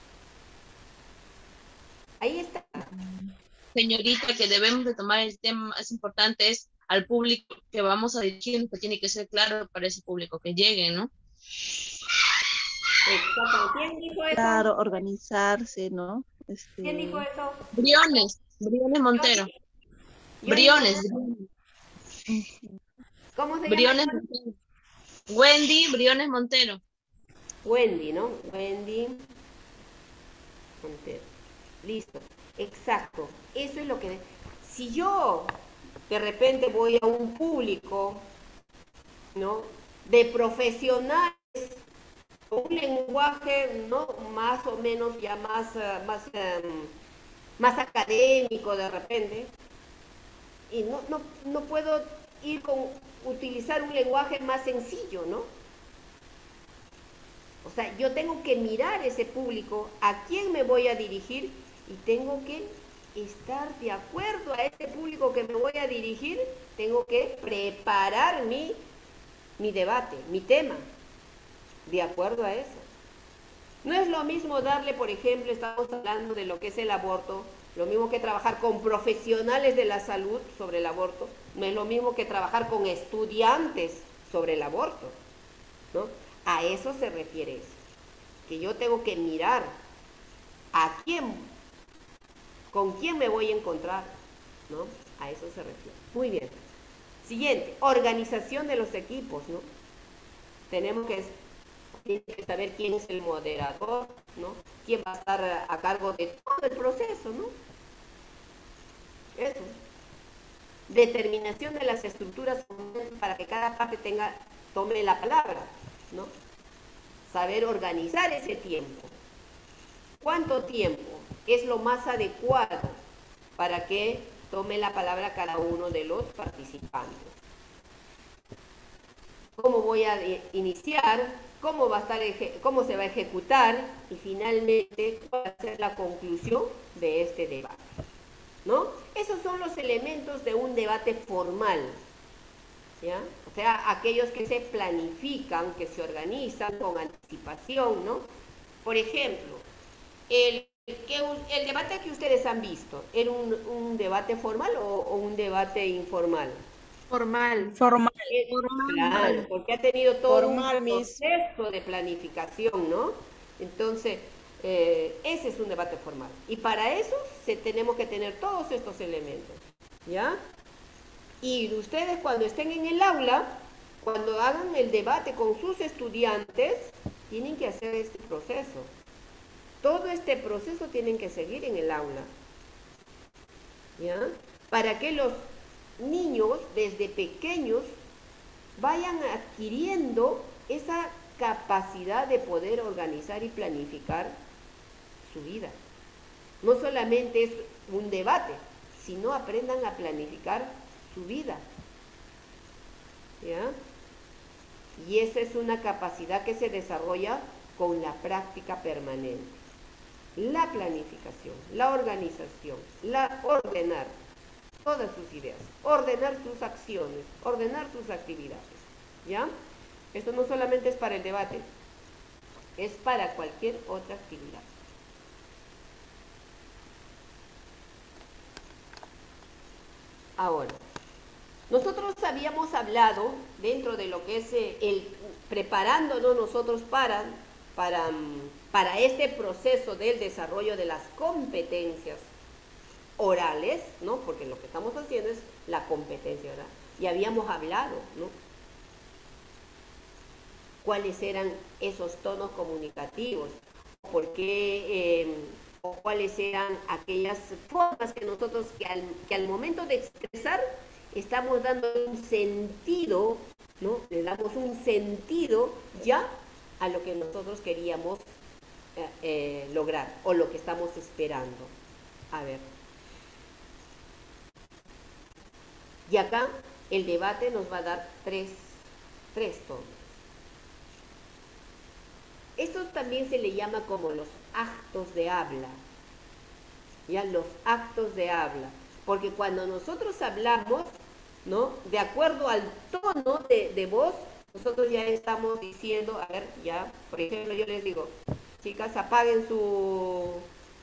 Ahí está.
Señorita, que debemos de tomar el tema más importante es al público que vamos a dirigir, que tiene que ser claro para ese público que llegue, ¿no?
Exacto. ¿Quién dijo eso?
Claro, organizarse, ¿no?
¿Quién dijo eso?
Briones Montero. Briones.
¿Cómo se llama?
Briones Montero. Wendy Briones Montero.
Wendy, ¿no? Wendy Montero. Listo. Exacto. Eso es lo que... Si yo de repente voy a un público, ¿no?, de profesionales, con un lenguaje, ¿no?, más o menos ya más académico de repente, y no puedo utilizar un lenguaje más sencillo, ¿no? O sea, yo tengo que mirar ese público, a quién me voy a dirigir, y tengo que estar de acuerdo a ese público que me voy a dirigir, tengo que preparar mi debate, mi tema, de acuerdo a eso. No es lo mismo darle, por ejemplo, estamos hablando de lo que es el aborto, lo mismo que trabajar con profesionales de la salud sobre el aborto, no es lo mismo que trabajar con estudiantes sobre el aborto, ¿no? A eso se refiere eso, que yo tengo que mirar a quién, con quién me voy a encontrar, ¿no? A eso se refiere. Muy bien. Siguiente, organización de los equipos, ¿no? Tenemos que saber quién es el moderador, ¿no? Quién va a estar a cargo de todo el proceso, ¿no? Eso. Determinación de las estructuras para que cada parte tome la palabra, ¿no? Saber organizar ese tiempo. ¿Cuánto tiempo es lo más adecuado para que tome la palabra cada uno de los participantes? ¿Cómo voy a iniciar? ¿Cómo va a estar, cómo se va a ejecutar? Y finalmente, ¿cuál va a ser la conclusión de este debate? ¿No? Esos son los elementos de un debate formal, ¿ya? O sea, aquellos que se planifican, que se organizan con anticipación, ¿no? Por ejemplo, el debate que ustedes han visto, ¿era un debate formal o un debate informal?
Formal.
Formal.
Claro, porque ha tenido todo un proceso de planificación, ¿no? Entonces, ese es un debate formal. Y para eso tenemos que tener todos estos elementos, ¿ya? Y ustedes cuando estén en el aula, cuando hagan el debate con sus estudiantes, tienen que hacer este proceso. Todo este proceso tienen que seguir en el aula, ¿ya? Para que los niños desde pequeños vayan adquiriendo esa capacidad de poder organizar y planificar su vida. No solamente es un debate, sino aprendan a planificar su vida, ¿ya? Y esa es una capacidad que se desarrolla con la práctica permanente. La planificación, la organización, ordenar todas sus ideas, ordenar sus acciones, ordenar sus actividades, ¿ya? Esto no solamente es para el debate, es para cualquier otra actividad. Ahora, nosotros habíamos hablado dentro de lo que es preparándonos nosotros para este proceso del desarrollo de las competencias orales, ¿no? Porque lo que estamos haciendo es la competencia oral. Y habíamos hablado, ¿no? Cuáles eran esos tonos comunicativos, por qué, o cuáles eran aquellas formas que nosotros, que al momento de expresar, estamos dando un sentido, ¿no? Le damos un sentido ya a lo que nosotros queríamos lograr, o lo que estamos esperando. A ver. Y acá el debate nos va a dar tres tonos. Esto también se le llama como los actos de habla. Ya, los actos de habla. Porque cuando nosotros hablamos, ¿no? De acuerdo al tono de voz, nosotros ya estamos diciendo, a ver, ya, por ejemplo, yo les digo, chicas, apaguen su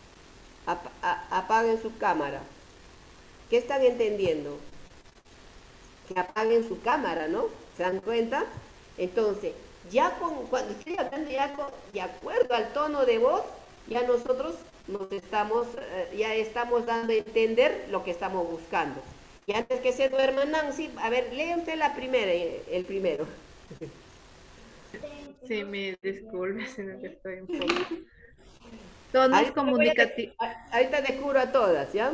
cámara. ¿Qué están entendiendo? Que apaguen su cámara, ¿no? ¿Se dan cuenta? Entonces, ya cuando estoy hablando de acuerdo al tono de voz, ya nosotros ya estamos dando a entender lo que estamos buscando. Y antes que se duerma Nancy, a ver, lee usted el primero.
Sí, me disculpe, sino que estoy un poco... Tonos comunicativos.
Ahorita descubro a todas, ¿ya?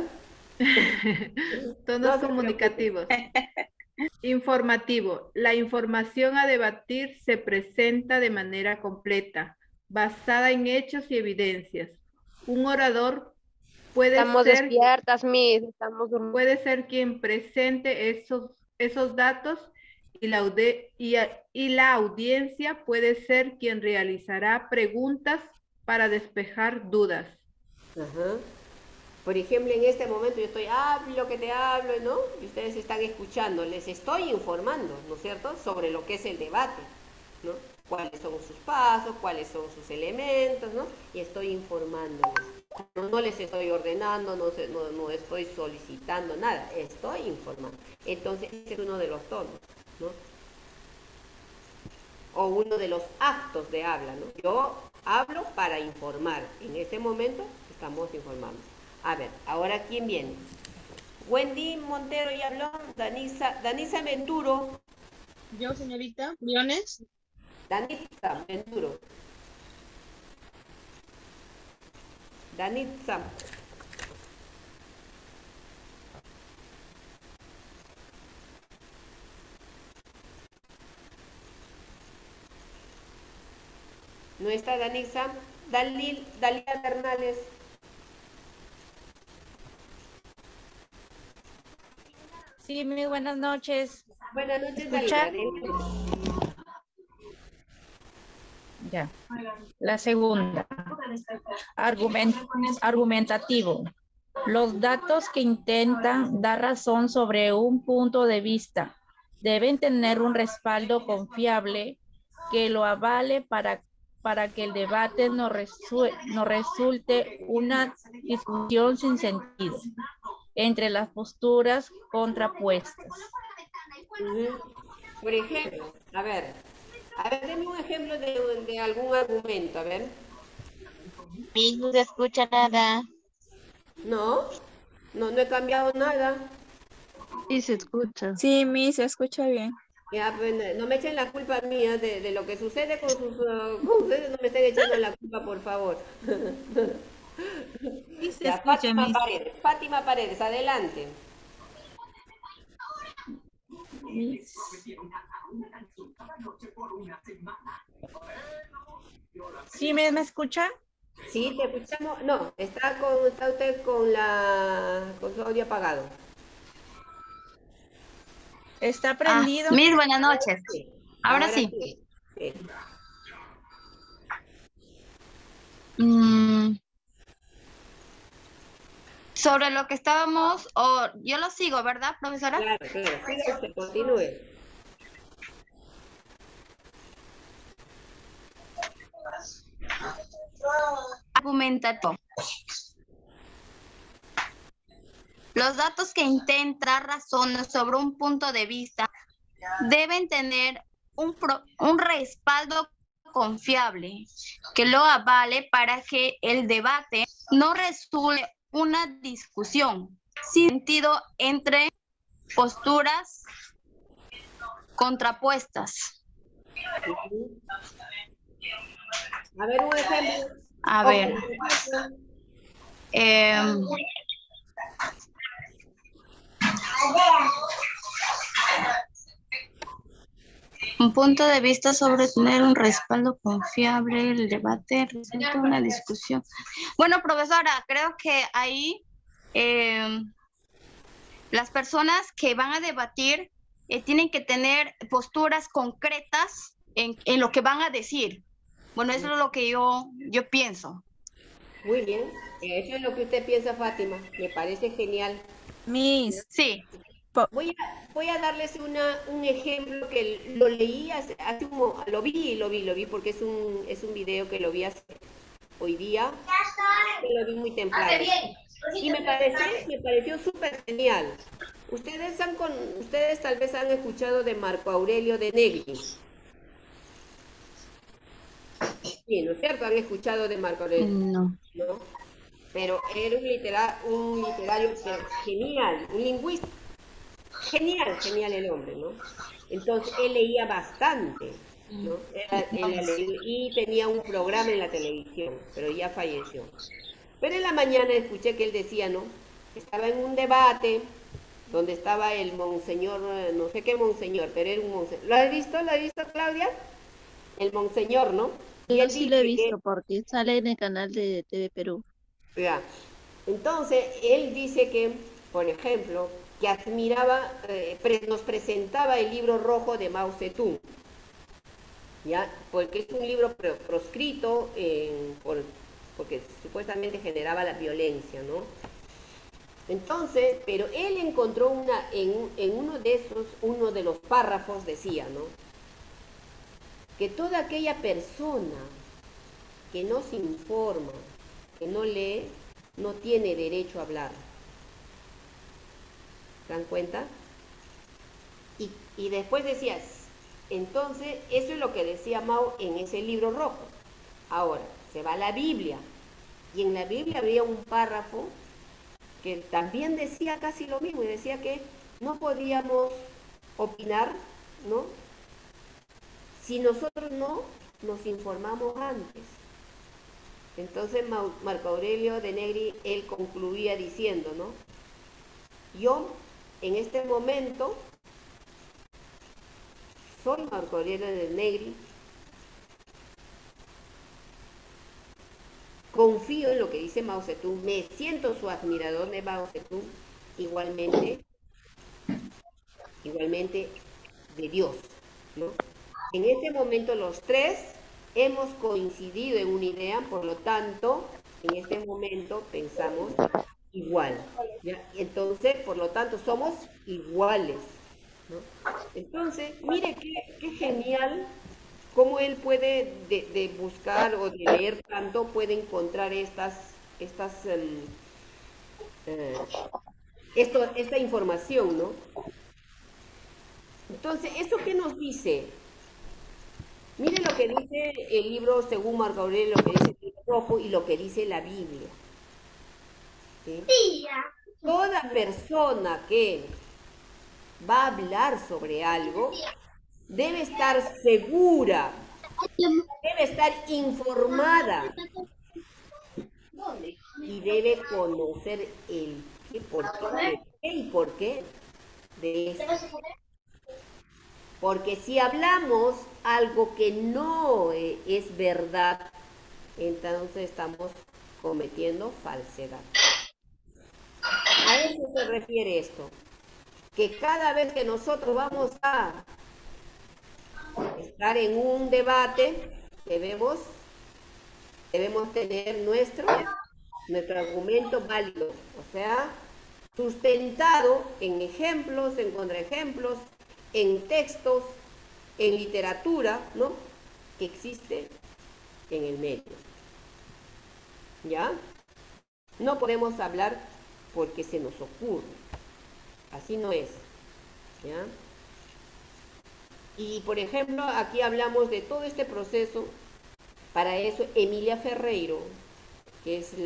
Tonos comunicativos. Informativo. La información a debatir se presenta de manera completa, basada en hechos y evidencias. Un orador puede ser quien presente esos datos y la audiencia puede ser quien realizará preguntas para despejar dudas.
Ajá. Por ejemplo, en este momento yo estoy, hablo que te hablo, ¿no? Y ustedes están escuchando, les estoy informando, ¿no es cierto?, sobre lo que es el debate, ¿no? cuáles son sus pasos, cuáles son sus elementos, ¿no? Y estoy informándoles. No les estoy ordenando, no estoy solicitando nada, estoy informando. Entonces, ese es uno de los tonos, ¿no? O uno de los actos de habla, ¿no? Yo hablo para informar. En este momento estamos informando. A ver, ahora ¿quién viene? Wendy Montero ya habló, Danisa Menturo.
Yo, señorita, Briones.
Danitza Menturo. Danitza. No está Danitza. Dalia Bernales.
Sí, muy buenas noches.
Buenas noches,
¿Escucha?
Dalia.
Ya. La segunda. Argumentativo. Los datos que intentan dar razón sobre un punto de vista deben tener un respaldo confiable que lo avale para que el debate no resulte una discusión sin sentido entre las posturas contrapuestas.
Por ejemplo, a ver, denme un ejemplo de algún argumento, a ver.
No se escucha nada.
No he cambiado nada.
Sí, se escucha.
Sí, se escucha bien.
Ya, pues, no me echen la culpa mía de lo que sucede con ustedes, no me estén echando la culpa, por favor.
Sí, se
Ya,
escucha,
Fátima Paredes, adelante.
¿Sí me escucha?
Sí, te escuchamos. No, está usted con su audio apagado.
¿Está prendido?
Miss, buenas noches. Ahora sí.
Sí.
Sobre lo que estábamos, yo lo sigo, ¿verdad, profesora?
Claro, siga usted, continúe.
Argumentativo. Los datos que intentan dar razones sobre un punto de vista deben tener un respaldo confiable que lo avale para que el debate no resulte una discusión sin sentido entre posturas contrapuestas.
A ver, un ejemplo.
A ver. Un punto de vista sobre tener un respaldo confiable, el debate resulta una discusión. Bueno, profesora, creo que ahí las personas que van a debatir tienen que tener posturas concretas en lo que van a decir. Bueno, eso es lo que yo pienso.
Muy bien, eso es lo que usted piensa, Fátima. Me parece genial.
Miss.
Sí.
Voy a darles un ejemplo que lo leí lo vi porque es un video que lo vi hoy día, que lo vi muy temprano. Y me pareció súper genial. Ustedes tal vez han escuchado de Marco Aurelio de Negri. Sí, ¿no es cierto? ¿Han escuchado de Marco Aurelio?
No.
¿No? Pero era un literario genial, un lingüista. Genial el hombre, ¿no? Entonces, él leía bastante, ¿no? Y tenía un programa en la televisión, pero ya falleció. Pero en la mañana escuché que él decía, ¿no? Estaba en un debate donde estaba el monseñor, no sé qué monseñor, pero era un monseñor. ¿Lo has visto, Claudia? El monseñor, ¿no? Y
Yo sí lo he visto porque sale en el canal de TV Perú.
Ya. Entonces, él dice que, por ejemplo, que admiraba, nos presentaba el libro rojo de Mao Zedong, ¿ya? Porque es un libro proscrito porque supuestamente generaba la violencia, ¿no? Entonces, pero él encontró en uno de los párrafos decía, ¿no? que toda aquella persona que no se informa, que no lee, no tiene derecho a hablar. ¿Se dan cuenta? Y después decías, entonces, eso es lo que decía Mao en ese libro rojo. Ahora, se va a la Biblia, y en la Biblia había un párrafo que también decía casi lo mismo, y decía que no podíamos opinar, ¿no?, si nosotros no nos informamos antes. Entonces Marco Aurelio de Negri, él concluía diciendo, ¿no?, yo en este momento soy Marco Aurelio de Negri, confío en lo que dice Mao Zedong, me siento su admirador de Mao Zedong, igualmente de Dios, ¿no? En este momento los tres hemos coincidido en una idea, por lo tanto, en este momento pensamos igual, ¿ya? Entonces, por lo tanto, somos iguales, ¿no? Entonces, mire qué genial cómo él puede de buscar o de leer tanto, puede encontrar esta información, ¿no? Entonces, ¿eso qué nos dice? Mire lo que dice el libro, según Marco Aurelio, lo que dice el libro rojo y lo que dice la Biblia. ¿Sí? Toda persona que va a hablar sobre algo debe estar segura, debe estar informada y debe conocer el qué, por qué y por qué de eso. Porque si hablamos algo que no es verdad, entonces estamos cometiendo falsedad. A eso se refiere esto, que cada vez que nosotros vamos a estar en un debate, debemos tener nuestro argumento válido, o sea, sustentado en ejemplos, en contraejemplos, en textos, en literatura, ¿no?, que existe en el medio. ¿Ya? No podemos hablar porque se nos ocurre. Así no es. ¿Ya? Y, por ejemplo, aquí hablamos de todo este proceso. Para eso, Emilia Ferreiro, que es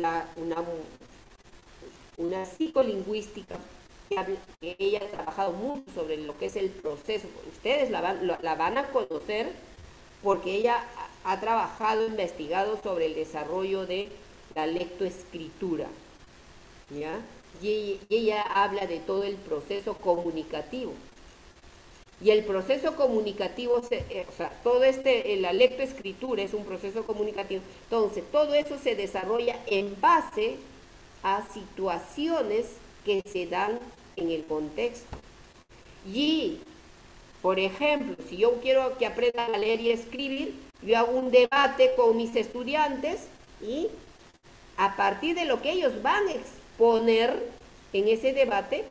una psicolingüística, que ella ha trabajado mucho sobre lo que es el proceso. Ustedes la van a conocer porque ella ha trabajado, investigado sobre el desarrollo de la lectoescritura, ¿ya? Y ella habla de todo el proceso comunicativo. Y el proceso comunicativo, o sea, todo la lectoescritura es un proceso comunicativo. Entonces, todo eso se desarrolla en base a situaciones que se dan en el contexto. Y, por ejemplo, si yo quiero que aprendan a leer y escribir, yo hago un debate con mis estudiantes y a partir de lo que ellos van a exponer en ese debate,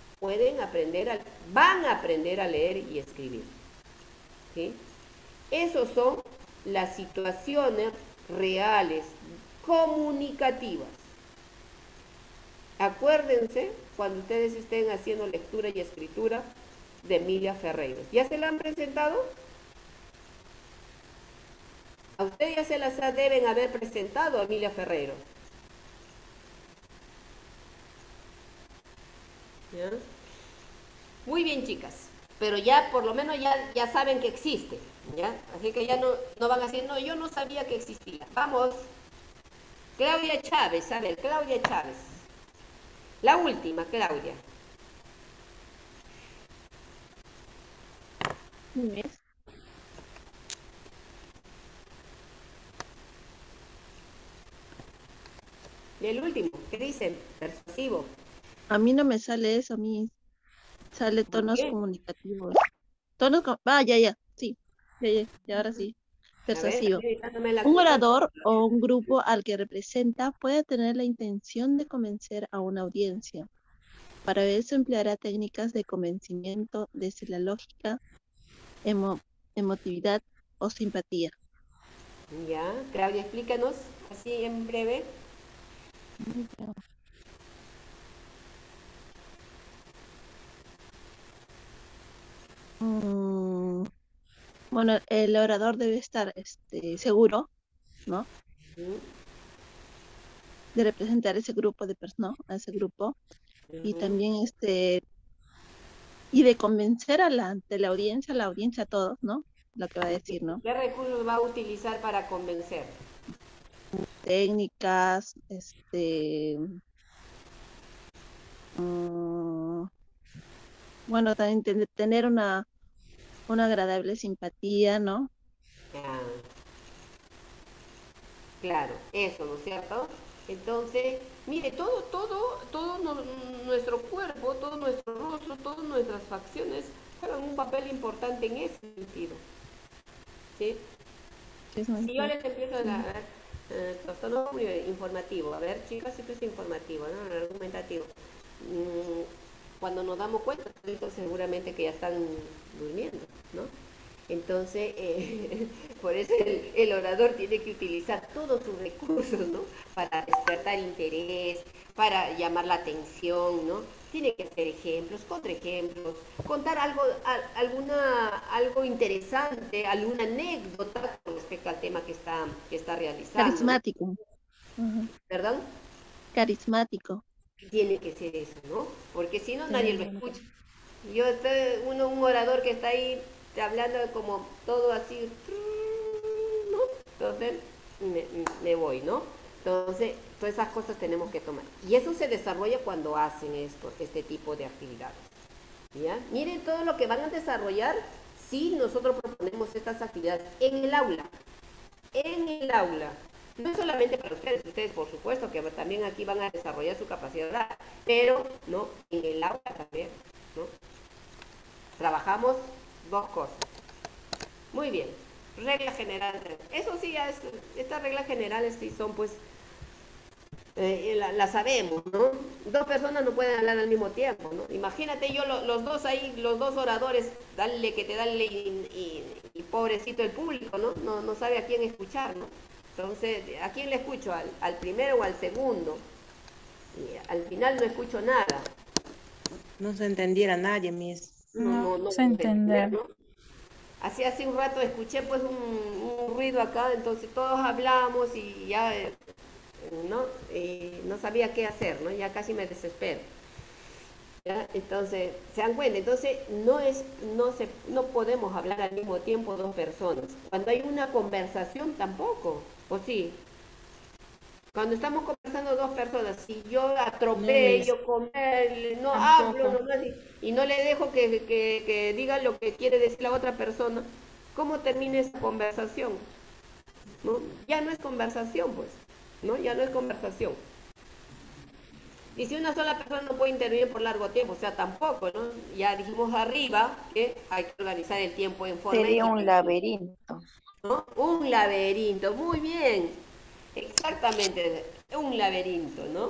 van a aprender a leer y escribir. ¿Sí? Esas son las situaciones reales, comunicativas. Acuérdense cuando ustedes estén haciendo lectura y escritura de Emilia Ferreiro. ¿Ya se la han presentado? A ustedes ya se las deben haber presentado a Emilia Ferreiro. ¿Ya? Muy bien, chicas. Pero ya por lo menos ya saben que existe. ¿Ya? Así que ya no van a decir, no, yo no sabía que existía. Vamos. Claudia Chávez, a ver, Claudia Chávez. La última, Claudia. Y el último, ¿qué dicen? Persuasivo.
A mí no me sale eso, a mí sale tonos comunicativos. Ya, ahora sí. Persuasivo. Un orador o un grupo al que representa puede tener la intención de convencer a una audiencia. Para eso empleará técnicas de convencimiento desde la lógica, emotividad o simpatía.
Ya, Claudia, explícanos así en breve.
Bueno, el orador debe estar seguro, ¿no? De representar ese grupo de personas, a ese grupo, y también y de convencer ante la audiencia a todos, ¿no? Lo que va a decir, ¿no?
¿Qué recursos va a utilizar para convencer?
Técnicas, bueno, también tener una agradable simpatía, ¿no?
Ah, claro, eso, ¿no es cierto? Entonces, mire, todo nuestro cuerpo, todo nuestro rostro, todas nuestras facciones juegan un papel importante en ese sentido. ¿Sí? Si yo les empiezo a dar tono informativo, a ver, chicas, esto es informativo, ¿no? Argumentativo. Cuando nos damos cuenta, seguramente que ya están durmiendo, ¿no? Entonces, por eso el orador tiene que utilizar todos sus recursos, ¿no? Para despertar interés, para llamar la atención, ¿no? Tiene que hacer ejemplos, contraejemplos, contar algo interesante, alguna anécdota con respecto al tema que está realizando.
Carismático.
¿Perdón?
Carismático.
Tiene que ser eso, ¿no? Porque si no, nadie lo escucha. Un orador que está ahí hablando como todo así, ¿no? Entonces me voy, ¿no? Entonces, todas esas cosas tenemos que tomar. Y eso se desarrolla cuando hacen este tipo de actividades. ¿Ya? Miren todo lo que van a desarrollar si nosotros proponemos estas actividades en el aula. En el aula. No es solamente para ustedes por supuesto que también aquí van a desarrollar su capacidad oral, pero no, en el aula también, ¿no? Trabajamos dos cosas. Muy bien, reglas generales. Eso sí, estas reglas generales sí son pues, las sabemos, ¿no? Dos personas no pueden hablar al mismo tiempo, ¿no? Imagínate yo los dos ahí, los dos oradores, dale que te dale y pobrecito el público, ¿no? No sabe a quién escuchar, ¿no? Entonces, ¿a quién le escucho? ¿Al primero o al segundo? Y al final no escucho nada.
No se entendiera nadie, Miss.
No se entender.
¿No? Así hace un rato escuché pues un ruido acá, entonces todos hablamos y ya, ¿no? No sabía qué hacer, ¿no? Ya casi me desespero. ¿Ya? Entonces, ¿se dan cuenta? Entonces, no podemos hablar al mismo tiempo dos personas. Cuando hay una conversación tampoco, ¿o sí? Cuando estamos conversando dos personas, si yo atropello, no hablo nomás y no le dejo que diga lo que quiere decir la otra persona, ¿cómo termina esa conversación? ¿No? Ya no es conversación, pues, ¿no? Ya no es conversación. Y si una sola persona no puede intervenir por largo tiempo, o sea, tampoco, ¿no? Ya dijimos arriba que hay que organizar el tiempo en forma...
Sería un laberinto.
¿No? Un laberinto, muy bien. Exactamente, un laberinto, ¿no?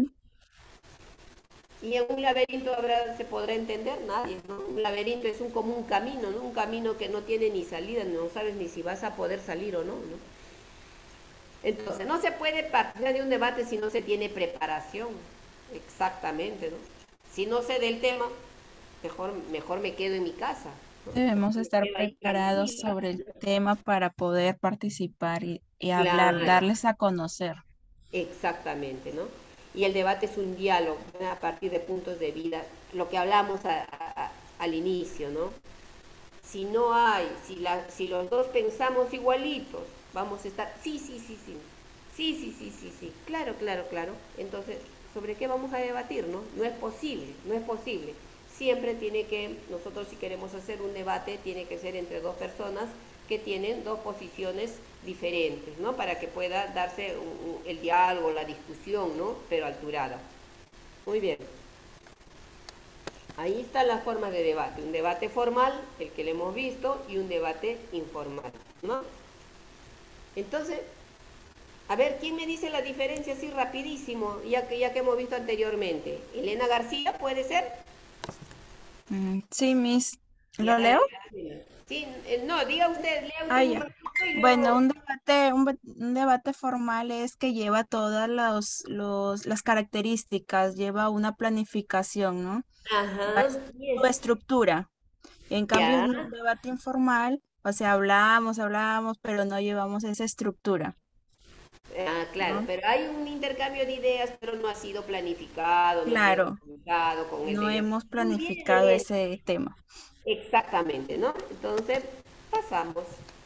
Y en un laberinto se podrá entender nadie, ¿no? Un laberinto es como un camino, ¿no? Un camino que no tiene ni salida, no sabes ni si vas a poder salir o no, ¿no? Entonces, no se puede partir de un debate si no se tiene preparación. Exactamente, ¿no? Si no sé del tema, mejor me quedo en mi casa, ¿no?
Debemos estar preparados sobre el tema para poder participar y hablar,
Claro.
darles a conocer.
Exactamente, ¿no? Y el debate es un diálogo, ¿no? A partir de puntos de vista, lo que hablamos al inicio, ¿no? Si no hay, si los dos pensamos igualitos, vamos a estar, sí, claro, entonces, ¿sobre qué vamos a debatir, no? No es posible. Siempre nosotros si queremos hacer un debate, tiene que ser entre dos personas que tienen dos posiciones diferentes, ¿no? Para que pueda darse el diálogo, la discusión, ¿no? Pero alturada. Muy bien. Ahí está la forma de debate. Un debate formal, el que le hemos visto, y un debate informal, ¿no? Entonces, a ver, ¿quién me dice la diferencia así rapidísimo, ya que hemos visto anteriormente? ¿Elena García puede ser?
Sí, Miss. ¿Lo leo?
Sí, no, diga usted, lea usted
Ah,
un
ya.
ratito y
Bueno,
luego-
un debate formal es que lleva todas las características, lleva una planificación, ¿no?
Ajá,
Su estructura. En cambio,
ya.
un debate informal, o sea, hablamos, pero no llevamos esa estructura.
Ah, claro,
¿No?
pero hay un intercambio de ideas, pero no ha sido planificado, no ha sido
Claro,
comunicado con el
no
tema.
hemos
Muy bien,
planificado
bien.
ese tema.
Exactamente, ¿no? Entonces, pasamos.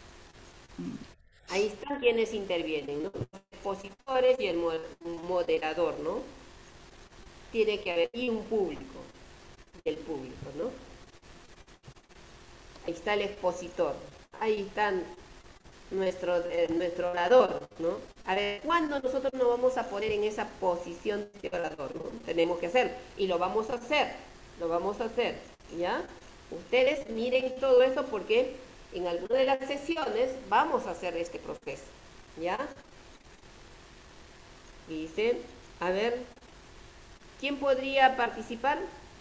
Ahí están quienes intervienen, ¿no? Los expositores y el moderador, ¿no? Tiene que haber, y un público, el público, ¿no? Ahí está el expositor, ahí están nuestro orador, ¿no? A ver, ¿cuándo nosotros nos vamos a poner en esa posición de orador, ¿no? Tenemos que hacer, y lo vamos a hacer, ¿ya? Ustedes miren todo esto porque en alguna de las sesiones vamos a hacer este proceso, ¿ya? Dice, a ver, ¿quién podría participar?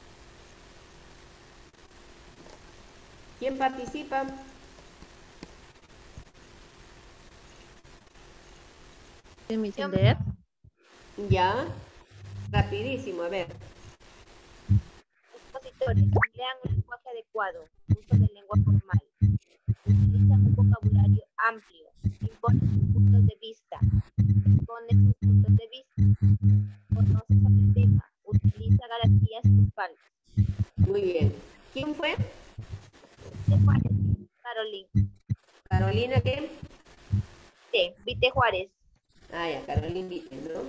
¿Quién participa?
¿Permiten leer?
Ya, rapidísimo, a ver.
Expositores, emplean un lenguaje adecuado, uso del lenguaje formal, utilizan un vocabulario amplio, imponen sus puntos de vista, exponen sus puntos de vista, conoce sobre el tema, utiliza garantías fiscales.
Muy bien. ¿Quién fue?
Carolina.
¿Carolina qué?
Vite Juárez.
Ah, ya, Carolina Vite, ¿no?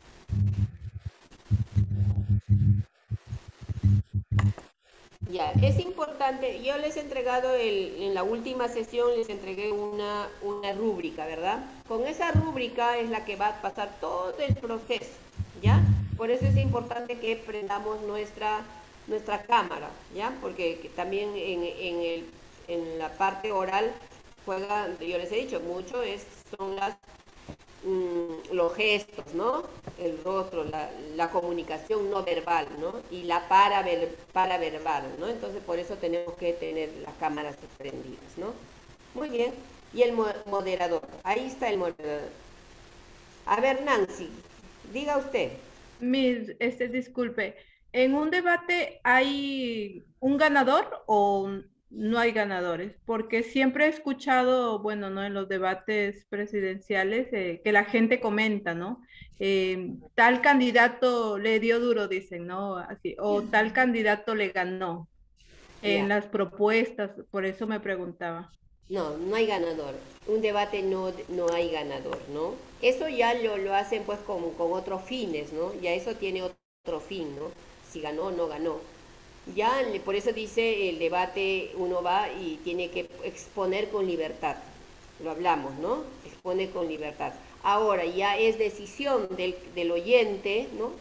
Ya, es importante, yo les he entregado en la última sesión, les entregué una rúbrica, ¿verdad? Con esa rúbrica es la que va a pasar todo el proceso, ¿ya? Por eso es importante que prendamos nuestra cámara, ¿ya? Porque también en la parte oral juega, yo les he dicho, mucho son los gestos, ¿no? El rostro, la comunicación no verbal, ¿no? Y la paraverbal, ¿no? Entonces por eso tenemos que tener las cámaras prendidas, ¿no? Muy bien. Y el moderador, ahí está el moderador. A ver, Nancy, diga usted.
Disculpe, ¿en un debate hay un ganador o no hay ganadores? Porque siempre he escuchado, bueno, ¿no? En los debates presidenciales que la gente comenta, ¿no? Tal candidato le dio duro, dicen, ¿no? Así, o tal candidato le ganó en las propuestas, por eso me preguntaba.
No, no hay ganador. Un debate no hay ganador, ¿no? Eso ya lo hacen pues con otros fines, ¿no? Ya eso tiene otro fin, ¿no? Si ganó o no ganó. Ya, por eso dice el debate, uno va y tiene que exponer con libertad. Lo hablamos, ¿no? Expone con libertad. Ahora, ya es decisión del oyente, ¿no?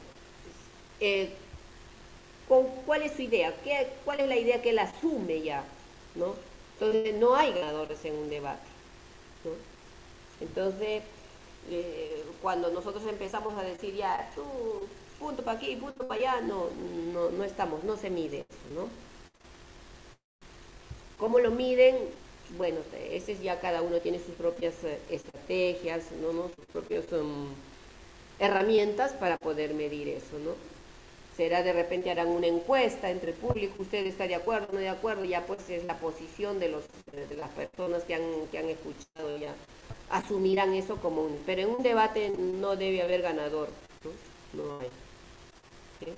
¿Cuál es su idea? ¿Cuál es la idea que él asume ya, ¿no? Entonces, no hay ganadores en un debate, ¿no? Entonces, cuando nosotros empezamos a decir, ya, tú, punto para aquí, punto para allá, no se mide eso, ¿no? ¿Cómo lo miden? Bueno, ese es ya cada uno tiene sus propias estrategias, ¿no? Sus propias herramientas para poder medir eso, ¿no? Será de repente harán una encuesta entre el público, usted está de acuerdo, no de acuerdo, ya pues es la posición de las personas que han escuchado, ya asumirán eso como un... Pero en un debate no debe haber ganador, ¿no? No hay. ¿Sí?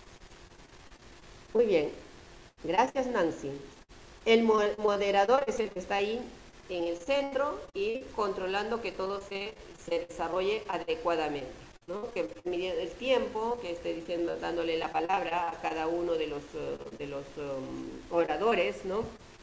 Muy bien, gracias Nancy. El moderador es el que está ahí en el centro y controlando que todo se desarrolle adecuadamente, ¿no? Que midiendo el tiempo, que esté dándole la palabra a cada uno de los oradores, ¿no?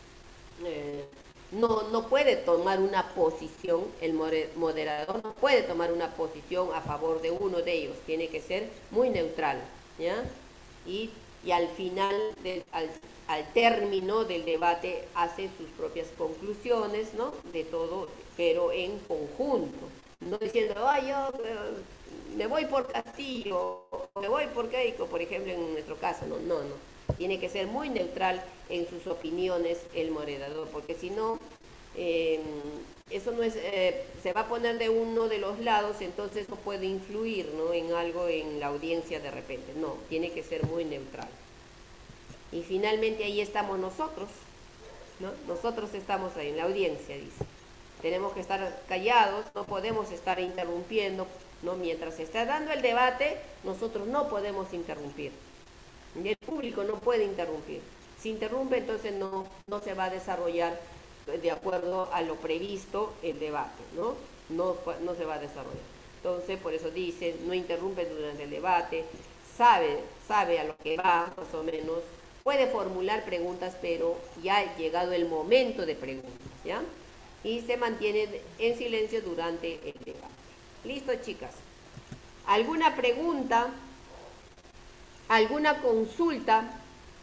No puede tomar una posición, el moderador no puede tomar una posición a favor de uno de ellos, tiene que ser muy neutral, ¿ya? Y al final, al término del debate, hace sus propias conclusiones, ¿no? De todo, pero en conjunto, no diciendo, yo me voy por Castillo, o me voy por Keiko, por ejemplo, en nuestro caso, no. Tiene que ser muy neutral en sus opiniones el moderador, porque si no, eso no es, se va a poner de uno de los lados, entonces no puede influir, ¿no?, en algo en la audiencia de repente. No, tiene que ser muy neutral. Y finalmente ahí estamos nosotros, ¿no? Nosotros estamos ahí en la audiencia, dice. Tenemos que estar callados, no podemos estar interrumpiendo, ¿no? Mientras se está dando el debate, nosotros no podemos interrumpir. Y el público no puede interrumpir. Si interrumpe, entonces no se va a desarrollar de acuerdo a lo previsto el debate, ¿no? No se va a desarrollar. Entonces, por eso dice, no interrumpe durante el debate, sabe a lo que va, más o menos, puede formular preguntas, pero ya ha llegado el momento de preguntas, ¿ya? Y se mantiene en silencio durante el debate. ¿Listo, chicas? ¿Alguna pregunta? ¿Alguna consulta?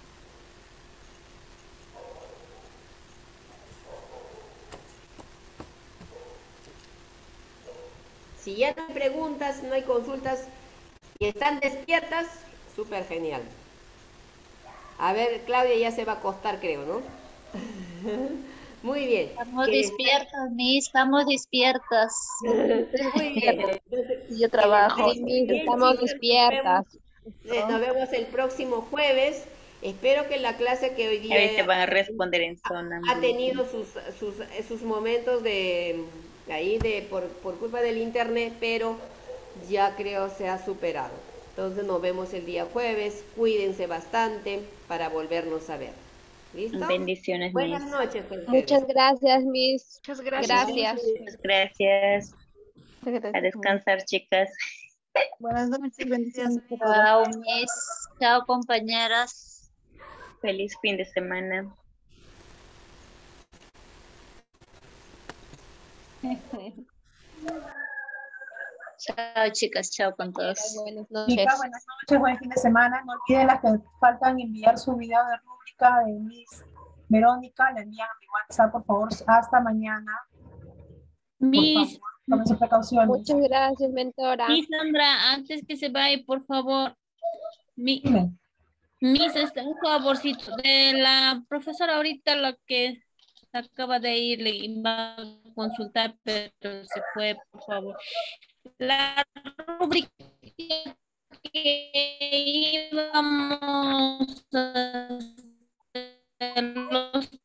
Si ya no hay preguntas, no hay consultas y están despiertas, súper genial. A ver, Claudia ya se va a acostar, creo, ¿no? Muy bien.
Estamos despiertas, Miss, estamos despiertas.
Muy bien.
Yo trabajo.
Estamos despiertas. Nos vemos el próximo jueves. Espero que la clase que hoy día
te van a responder en zona.
Ha tenido sus momentos por culpa del internet, pero ya creo se ha superado. Entonces nos vemos el día jueves. Cuídense bastante para volvernos a ver. ¿Listo?
Bendiciones,
Buenas
Miss.
noches. Pues,
Muchas gracias, Miss.
Muchas gracias.
Gracias. A descansar, chicas.
Buenas noches, bendiciones.
Chao, Miss. Chao, compañeras.
Feliz fin de semana.
Chao, chicas. Chao con todos.
Buenas noches.
Chicas, buenas noches, buen fin de semana. No olviden las que faltan enviar su video de rúbrica de Miss Verónica. La envían a mi WhatsApp, por favor. Hasta mañana.
Miss,
tomen sus precauciones.
Muchas gracias, mentora.
Miss Sandra, antes que se vaya, por favor. Miss, un favorcito de la profesora ahorita, la que acaba de ir, le iba a consultar, pero se fue, por favor. La rúbrica que íbamos a hacer los